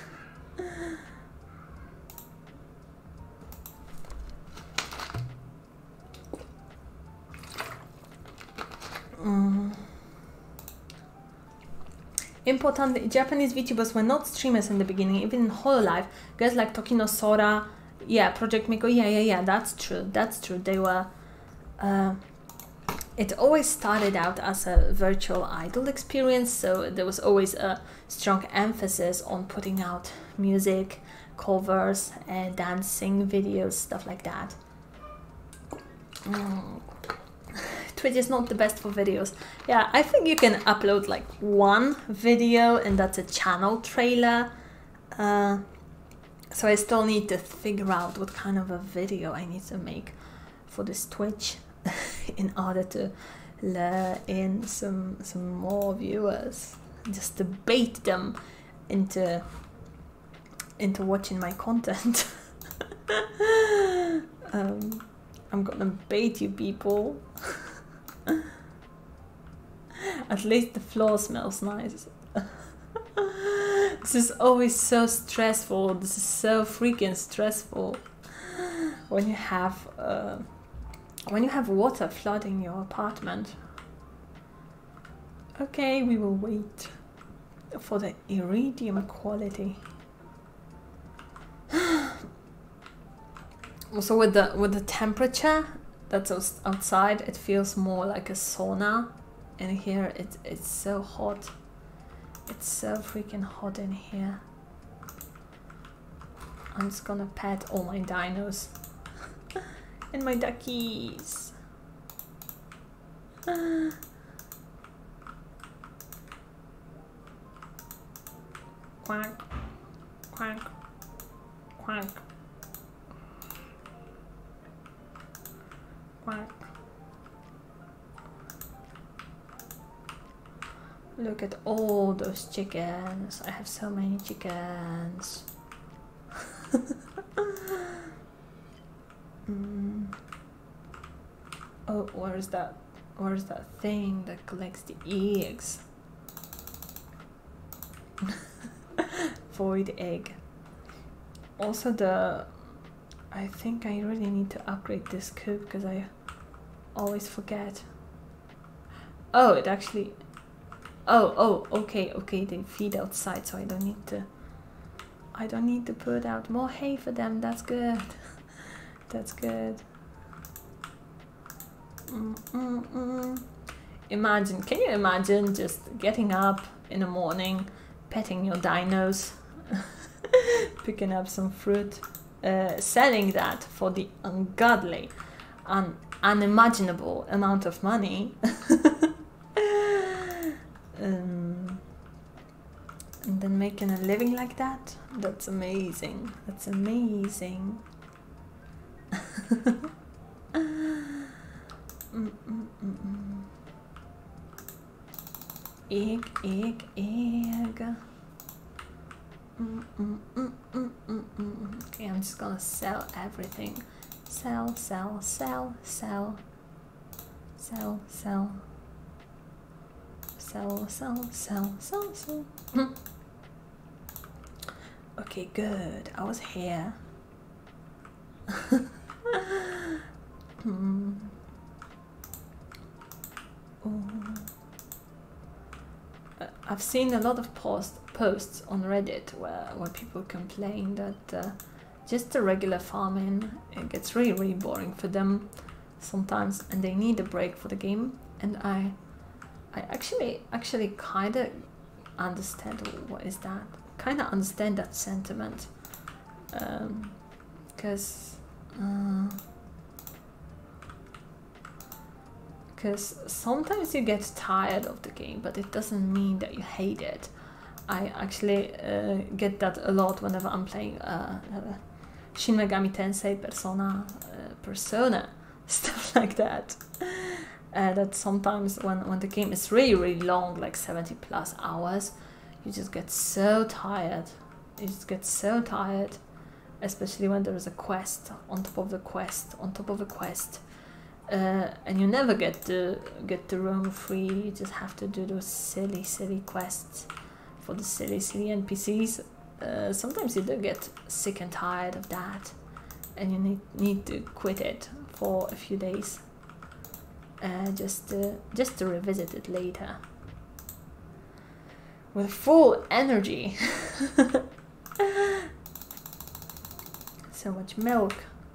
mm. Important, Japanese VTubers were not streamers in the beginning, even in Hololive. Guys like Tokino Sora, yeah, Project Miko, yeah, yeah, yeah, that's true, that's true. They were, uh, it always started out as a virtual idol experience, so there was always a strong emphasis on putting out music, covers, uh, dancing videos, stuff like that. Mm. Twitch is not the best for videos. Yeah, I think you can upload like one video and that's a channel trailer. Uh, so I still need to figure out what kind of a video I need to make for this Twitch in order to lure in some some more viewers, just to bait them into into watching my content. um, I'm gonna bait you people. At least the floor smells nice. This is always so stressful. This is so freaking stressful when you have uh, when you have water flooding your apartment. Okay, we will wait for the iridium quality. Also, with the with the temperature that's outside, it feels more like a sauna. In here, it, it's so hot. It's so freaking hot in here. I'm just gonna pet all my dinos. And my duckies. Quack, quack, quack, quack. Look at all those chickens. I have so many chickens. mm. Oh, where is that? Where is that thing that collects the eggs? Void egg. Also the... I think I really need to upgrade this coop because I always forget. Oh, it actually... Oh, oh, okay, okay, they feed outside, so I don't need to... I don't need to put out more hay for them, that's good. That's good. Mm, mm, mm. Imagine, can you imagine just getting up in the morning, petting your dinos, picking up some fruit, uh, selling that for the ungodly, un unimaginable amount of money. Um, and then making a living like that, that's amazing, that's amazing. mm, mm, mm, mm. Egg, egg, egg. Mm, mm, mm, mm, mm, mm. Okay, I'm just gonna sell everything. Sell, sell, sell, sell, sell, sell. Sell, sell, sell, sell, sell. Okay, good. I was here. hmm. uh, I've seen a lot of post, posts on Reddit where, where people complain that uh, just the regular farming, it gets really, really boring for them sometimes, and they need a break for the game. And I I actually actually kind of understand what is that. Kind of understand that sentiment, because um, because uh, sometimes you get tired of the game, but it doesn't mean that you hate it. I actually uh, get that a lot whenever I'm playing uh, uh, Shin Megami Tensei, Persona, uh, Persona, stuff like that. Uh, that sometimes when, when the game is really, really long, like seventy plus hours, you just get so tired. You just get so tired, especially when there is a quest on top of the quest, on top of a quest. Uh, and you never get to get to roam free. You just have to do those silly, silly quests for the silly, silly N P Cs. Uh, sometimes you do get sick and tired of that, and you need need to quit it for a few days, uh, just to, just to revisit it later with full energy. So much milk.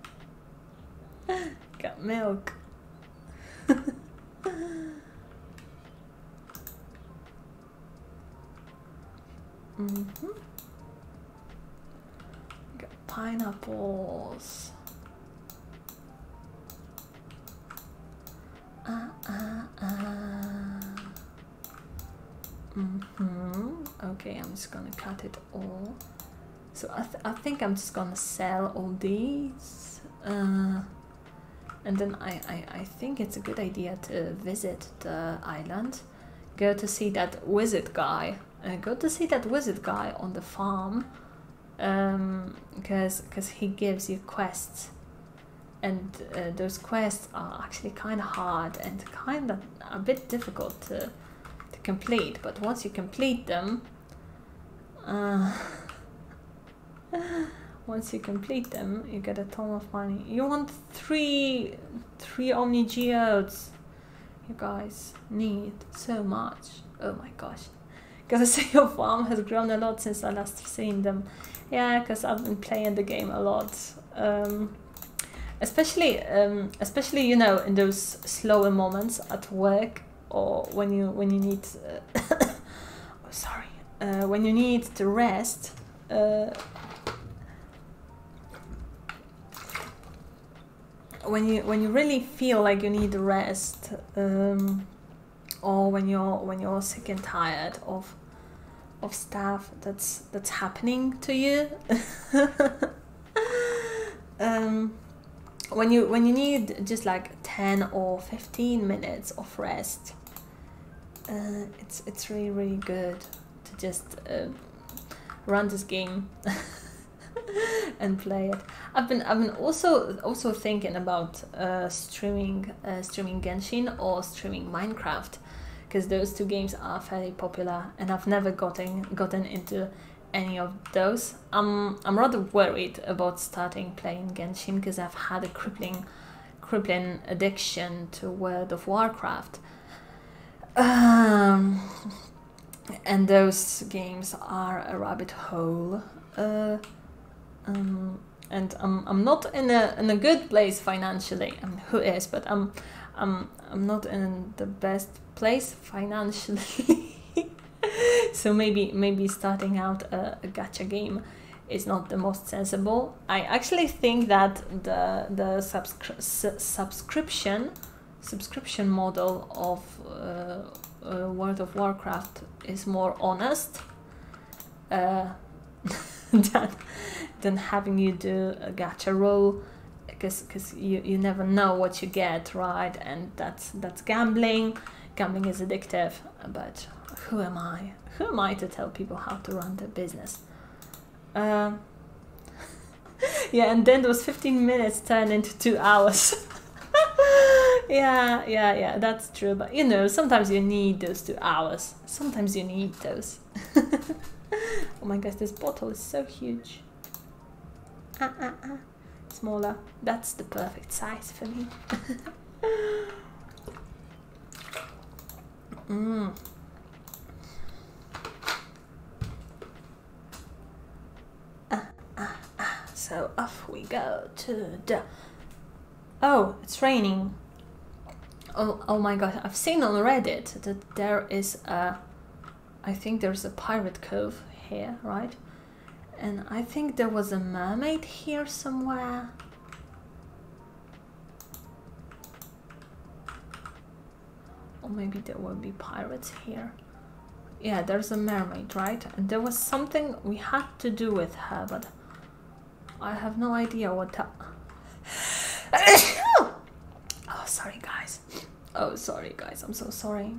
Got milk. Mm-hmm. Got pineapples. Uh, uh, uh. Mm-hmm. Okay, I'm just gonna cut it all. So I, th I think I'm just gonna sell all these. Uh, and then I, I, I think it's a good idea to visit the island. Go to see that wizard guy. Uh, go to see that wizard guy on the farm. Um, because because he gives you quests. And uh, those quests are actually kind of hard and kind of a bit difficult to, to complete. But once you complete them, uh, once you complete them, you get a ton of money. You want three, three Omni Geodes. You guys need so much. Oh my gosh. Because I say your farm has grown a lot since I last seen them. Yeah, because I've been playing the game a lot. Um, especially, um, especially you know, in those slower moments at work, or when you when you need. Uh, oh, sorry. Uh, when you need to rest. Uh, when you when you really feel like you need rest, um, or when you're when you're sick and tired of of stuff that's that's happening to you, um, when you when you need just like ten or fifteen minutes of rest, uh, it's it's really really good to just uh, run this game and play it. I've been I've been also also thinking about uh, streaming uh, streaming Genshin or streaming Minecraft, because those two games are fairly popular, and I've never gotten gotten into any of those. I'm I'm rather worried about starting playing Genshin because I've had a crippling crippling addiction to World of Warcraft. Um, and those games are a rabbit hole. Uh, um, and I'm I'm not in a in a good place financially. I mean, who is? But I'm I'm I'm not in the best place financially. So maybe maybe starting out a, a gacha game is not the most sensible. I actually think that the the subscri su subscription subscription model of uh, uh, World of Warcraft is more honest uh, than than having you do a gacha roll, because because you you never know what you get, right? And that's that's gambling. Gambling is addictive, but who am I? Who am I to tell people how to run their business? Um, yeah, and then those fifteen minutes turn into two hours. yeah, yeah, yeah, that's true. But you know, sometimes you need those two hours. Sometimes you need those. Oh my gosh, this bottle is so huge. Ah, ah, ah. Smaller. That's the perfect size for me. mm. Ah, ah, ah. So off we go to the... Oh, it's raining. Oh, oh my god, I've seen on Reddit that there is a... I think there's a pirate cove here, right? And I think there was a mermaid here somewhere. Or maybe there will be pirates here. yeah, there's a mermaid, right? And there was something we had to do with her, but I have no idea what that... Oh, sorry, guys. Oh, sorry, guys. I'm so sorry.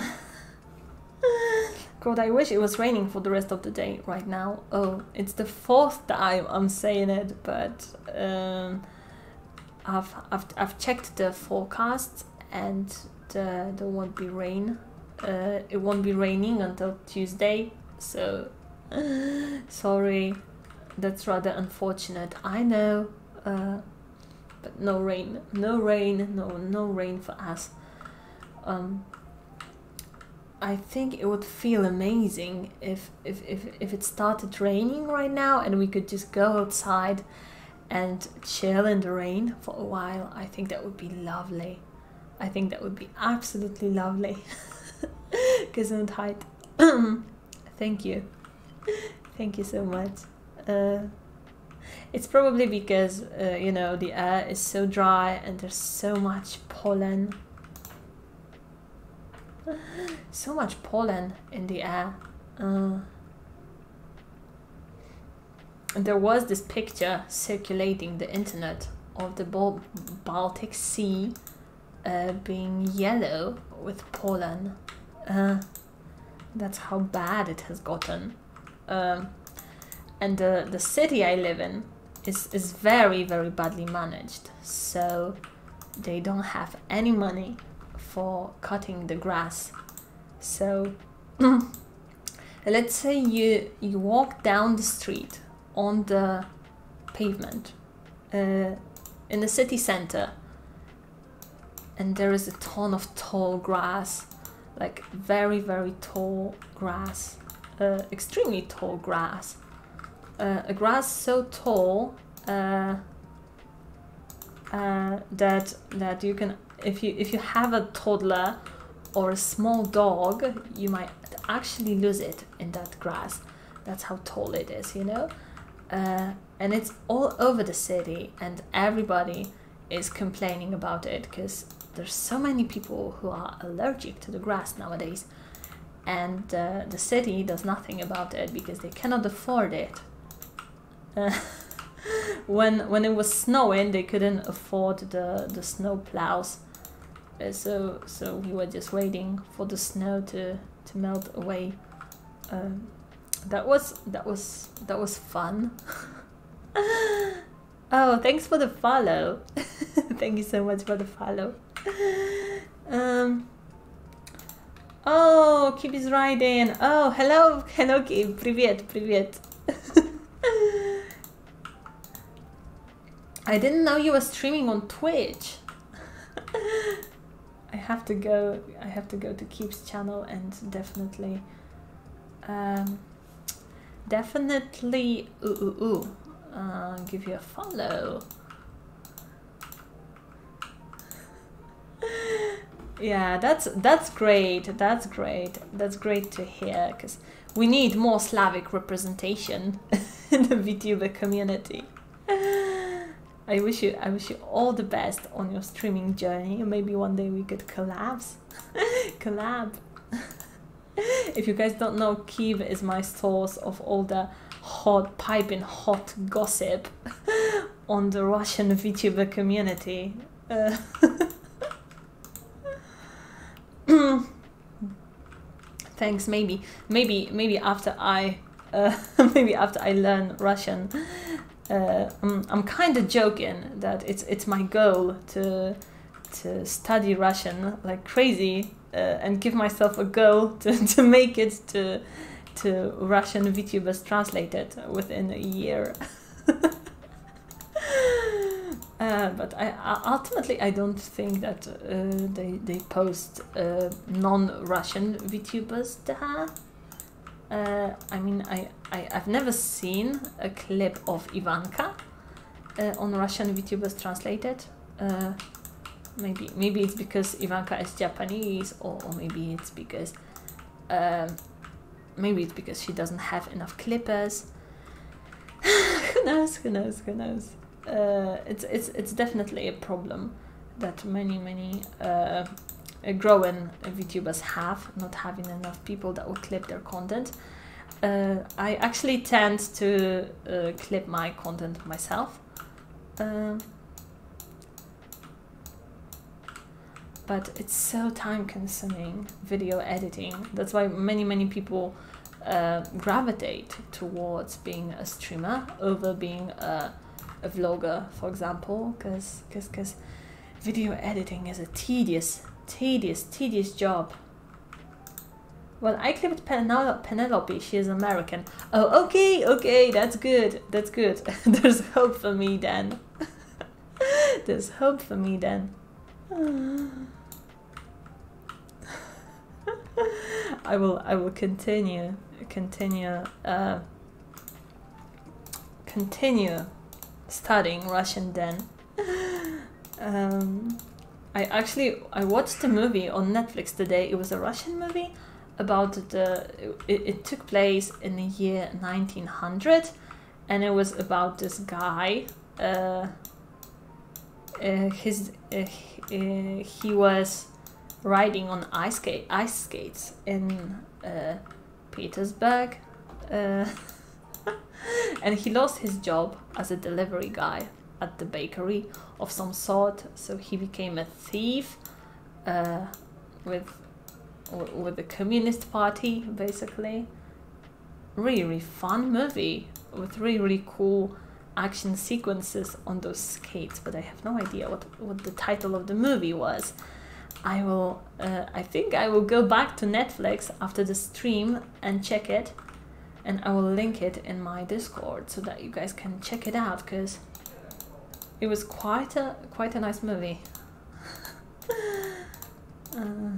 God, I wish it was raining for the rest of the day right now. Oh, it's the fourth time I'm saying it, but um, I've, I've, I've checked the forecast and the, there won't be rain. Uh, it won't be raining until Tuesday, so sorry. That's rather unfortunate. I know, uh, but no rain, no rain, no no rain for us. Um, I think it would feel amazing if, if, if, if it started raining right now and we could just go outside and chill in the rain for a while. I think that would be lovely. I think that would be absolutely lovely. Gesundheit. Thank you. Thank you so much. Uh, it's probably because, uh, you know, the air is so dry and there's so much pollen. So much pollen in the air. Uh, and there was this picture circulating the internet of the Bal Baltic Sea uh, being yellow with pollen. Uh, that's how bad it has gotten. Um, and the, the city I live in is, is very, very badly managed. So they don't have any money for cutting the grass. So let's say you you walk down the street on the pavement uh, in the city center, and there is a ton of tall grass, like very very tall grass, uh, extremely tall grass, uh, a grass so tall uh, uh, that that you can, if you if you have a toddler or a small dog, you might actually lose it in that grass. That's how tall it is, you know. Uh, and it's all over the city, and everybody is complaining about it because there's so many people who are allergic to the grass nowadays, and uh, the city does nothing about it because they cannot afford it. Uh, when when it was snowing, they couldn't afford the the snow plows, uh, so so we were just waiting for the snow to to melt away. Um, that was that was that was fun. Oh, thanks for the follow. Thank you so much for the follow. Um. Oh, Kib is riding. Oh, hello, hello, Kib. Привет, привет. I didn't know you were streaming on Twitch. I have to go. I have to go to Kib's channel and definitely, um, definitely, ooh ooh ooh, uh, give you a follow. Yeah, that's that's great. That's great. That's great to hear, because we need more Slavic representation in the VTuber community. I wish you I wish you all the best on your streaming journey. Maybe one day we could collabs. Collab. If you guys don't know, Kiev is my source of all the hot, piping hot gossip on the Russian VTuber community. Uh, Thanks. Maybe, maybe, maybe after I, uh, maybe after I learn Russian, uh, I'm, I'm kind of joking that it's it's my goal to to study Russian like crazy uh, and give myself a goal to to make it to to Russian VTubers translated within a year. Uh, but I, I ultimately I don't think that uh, they they post uh, non-Russian VTubers there. Uh, I mean, I, I I've never seen a clip of Ivanka uh, on Russian VTubers translated. Uh, maybe maybe it's because Ivanka is Japanese, or, or maybe it's because um, maybe it's because she doesn't have enough clippers. Who knows? Who knows? Who knows? Uh, it's it's it's definitely a problem that many many uh, uh, growing VTubers have, not having enough people that will clip their content. Uh, I actually tend to uh, clip my content myself. Uh, but it's so time consuming, video editing. That's why many, many people uh, gravitate towards being a streamer over being a, a vlogger, for example, because because video editing is a tedious, tedious, tedious job. Well, I clipped Penel Penelope, she is American. Oh, okay, okay, that's good, that's good. There's hope for me then. There's hope for me then. I will, I will continue, continue, uh, continue studying Russian then. Um, I actually, I watched a movie on Netflix today. It was a Russian movie about the, it, it took place in the year nineteen hundred, and it was about this guy, uh, uh, his, uh, he, uh, he was riding on ice, skate, ice skates in uh, Petersburg, uh, and he lost his job as a delivery guy at the bakery of some sort, so he became a thief uh, with with the Communist Party, basically. Really, really fun movie with really, really cool action sequences on those skates, but I have no idea what, what the title of the movie was. I will, uh, I think I will go back to Netflix after the stream and check it, and I will link it in my Discord so that you guys can check it out, because it was quite a, quite a nice movie. uh,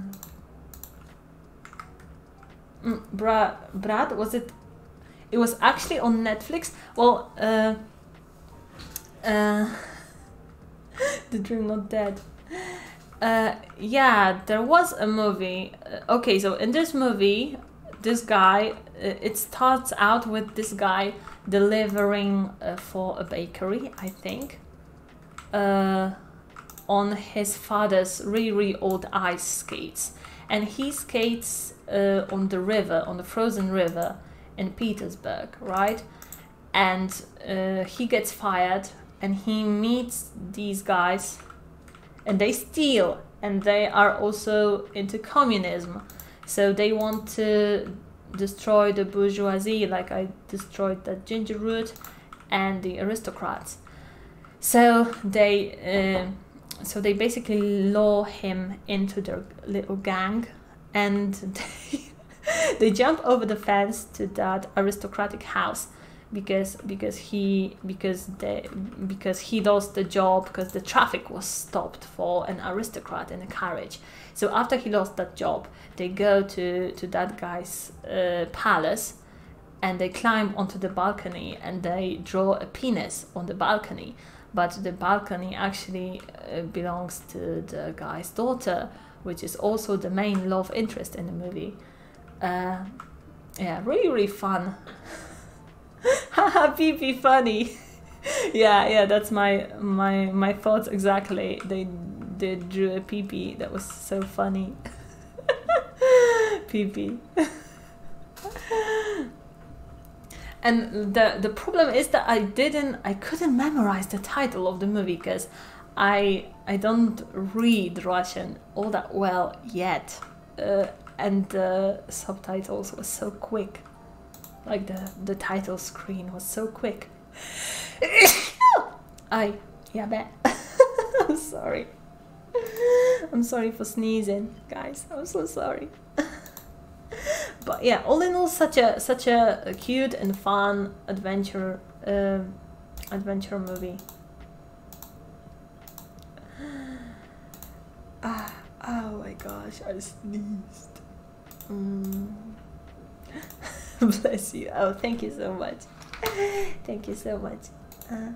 Mm, Brad, Brad, was it? It was actually on Netflix. Well, uh, uh, The Dream Not Dead. Uh, yeah, there was a movie. Uh, okay, so in this movie, this guy, uh, it starts out with this guy delivering uh, for a bakery, I think, uh, on his father's really, really old ice skates. And he skates uh, on the river, on the frozen river in Petersburg, right? And uh, he gets fired, and he meets these guys, and they steal, and they are also into communism. So they want to destroy the bourgeoisie, like I destroyed the ginger root, and the aristocrats. So they... Uh, So they basically lure him into their little gang, and they, they jump over the fence to that aristocratic house because because he because they because he lost the job because the traffic was stopped for an aristocrat in a carriage. So after he lost that job, they go to to that guy's uh, palace, and they climb onto the balcony, and they draw a penis on the balcony. But the balcony actually uh, belongs to the guy's daughter, which is also the main love interest in the movie. Uh, yeah, really, really fun. Haha, pee pee funny. yeah, yeah, that's my my my thoughts exactly. They they drew a pee pee that was so funny. Pee pee. And the the problem is that I didn't, I couldn't memorize the title of the movie because I I don't read Russian all that well yet, uh, and the subtitles were so quick, like the the title screen was so quick. I yeah, bet. I'm sorry. I'm sorry for sneezing, guys. I'm so sorry. But yeah, all in all, such a such a, a cute and fun adventure uh, adventure movie. Ah, oh my gosh, I sneezed. Mm. Bless you. Oh, thank you so much. Thank you so much. Uh,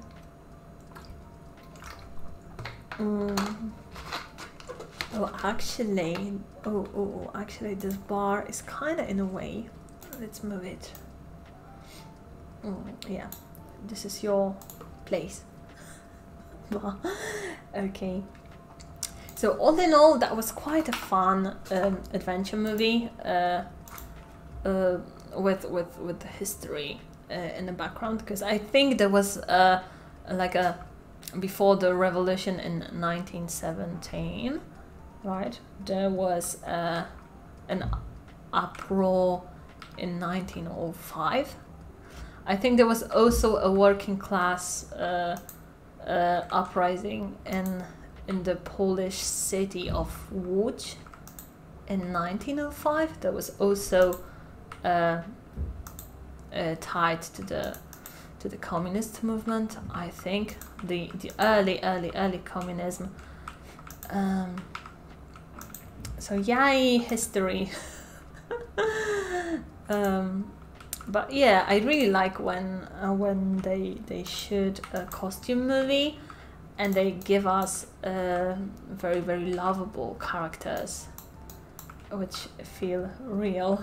mm. Oh, actually, oh, oh, oh, actually, this bar is kind of in a way. Let's move it. Mm, yeah, this is your place. Okay. So all in all, that was quite a fun um, adventure movie uh, uh, with with with the history uh, in the background, because I think there was uh, like a before the revolution in nineteen seventeen, right? There was uh, an uproar in nineteen oh five. I think there was also a working class uh, uh, uprising in in the Polish city of Łódź in nineteen oh five. That was also uh, uh, tied to the to the communist movement. I think the the early early early communism. Um, so yay, history. um, But yeah, I really like when uh, when they they shoot a costume movie and they give us uh, very very lovable characters, which feel real.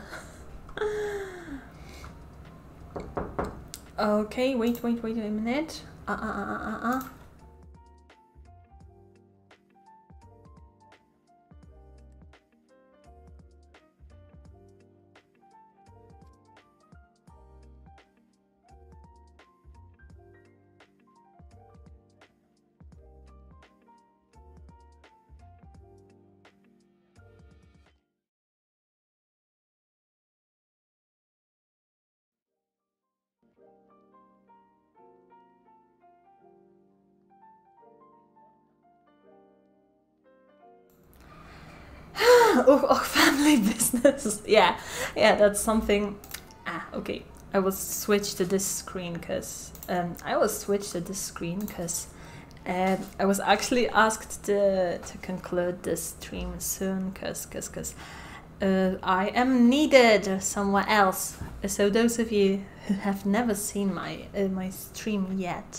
Okay, wait, wait, wait a minute. Uh, uh, uh, uh, uh. oh, oh, family business. Yeah, yeah, that's something. Ah, okay. I will switch to this screen because um, I will switch to this screen because uh, I was actually asked to to conclude this stream soon because because because uh, I am needed somewhere else. So those of you who have never seen my uh, my stream yet,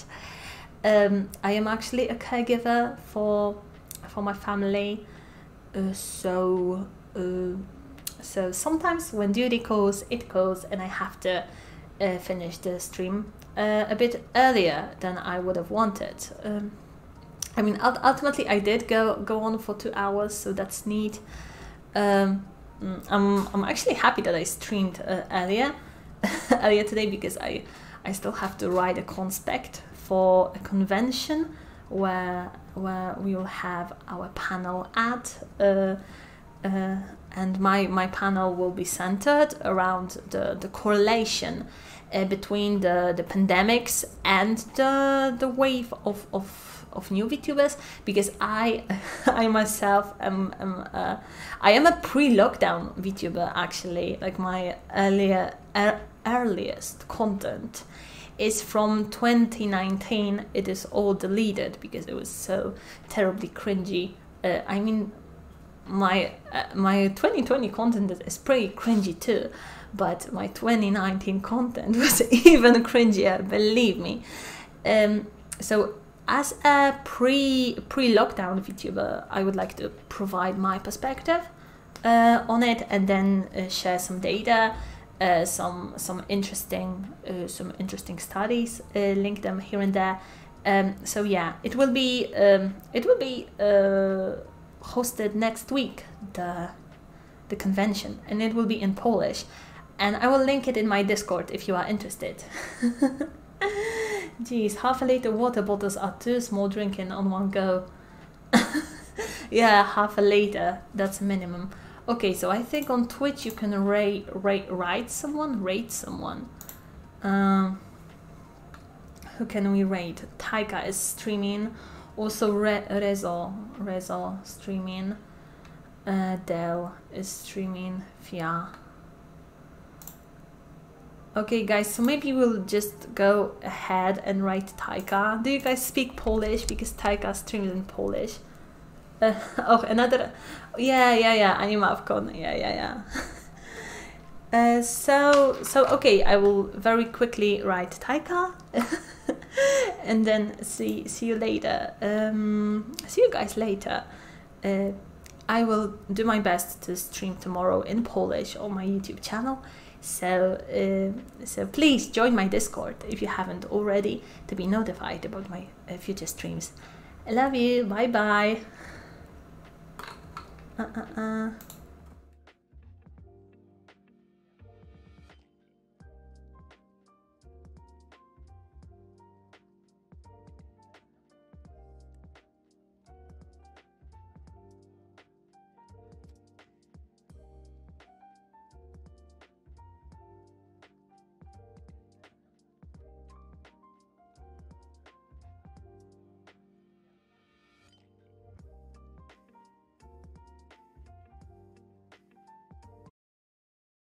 um, I am actually a caregiver for for my family. Uh, so uh, so sometimes when duty calls, it calls, and I have to uh, finish the stream uh, a bit earlier than I would have wanted. Um, I mean, ultimately, I did go go on for two hours, so that's neat. Um, I'm I'm actually happy that I streamed uh, earlier earlier today because I I still have to write a conspect for a convention where where we will have our panel at, uh, uh, and my my panel will be centered around the the correlation uh, between the the pandemics and the the wave of of of new VTubers, because I I myself am, am uh, I am a pre-lockdown VTuber actually. Like my earlier er, earliest content is from twenty nineteen. It is all deleted because it was so terribly cringy. Uh, I mean, my uh, my twenty twenty content is pretty cringy too, but my twenty nineteen content was even cringier, believe me. Um, so as a pre pre lockdown VTuber, I would like to provide my perspective uh, on it, and then uh, share some data. Uh, some some interesting uh, some interesting studies, uh, link them here and there. Um, so yeah, it will be um, it will be uh, hosted next week, the the convention, and it will be in Polish, and I will link it in my Discord if you are interested. Geez, half a liter water bottles are too small drinking on one go. Yeah, half a liter, that's a minimum. Okay, so I think on Twitch you can rate, rate, rate someone, rate someone. Um, who can we rate? Taika is streaming. Also Re Rezo, Rezo streaming. Uh, Del is streaming. Fia. Okay, guys, so maybe we'll just go ahead and write Taika. Do you guys speak Polish? Because Taika streams in Polish. Uh, oh, another, yeah, yeah, yeah, Animavcon, yeah, yeah, yeah. uh, so, so, okay, I will very quickly write Taika, and then see, see you later. Um, see you guys later. Uh, I will do my best to stream tomorrow in Polish on my YouTube channel. So, uh, so please join my Discord if you haven't already to be notified about my uh, future streams. I love you. Bye bye. uh, uh, uh.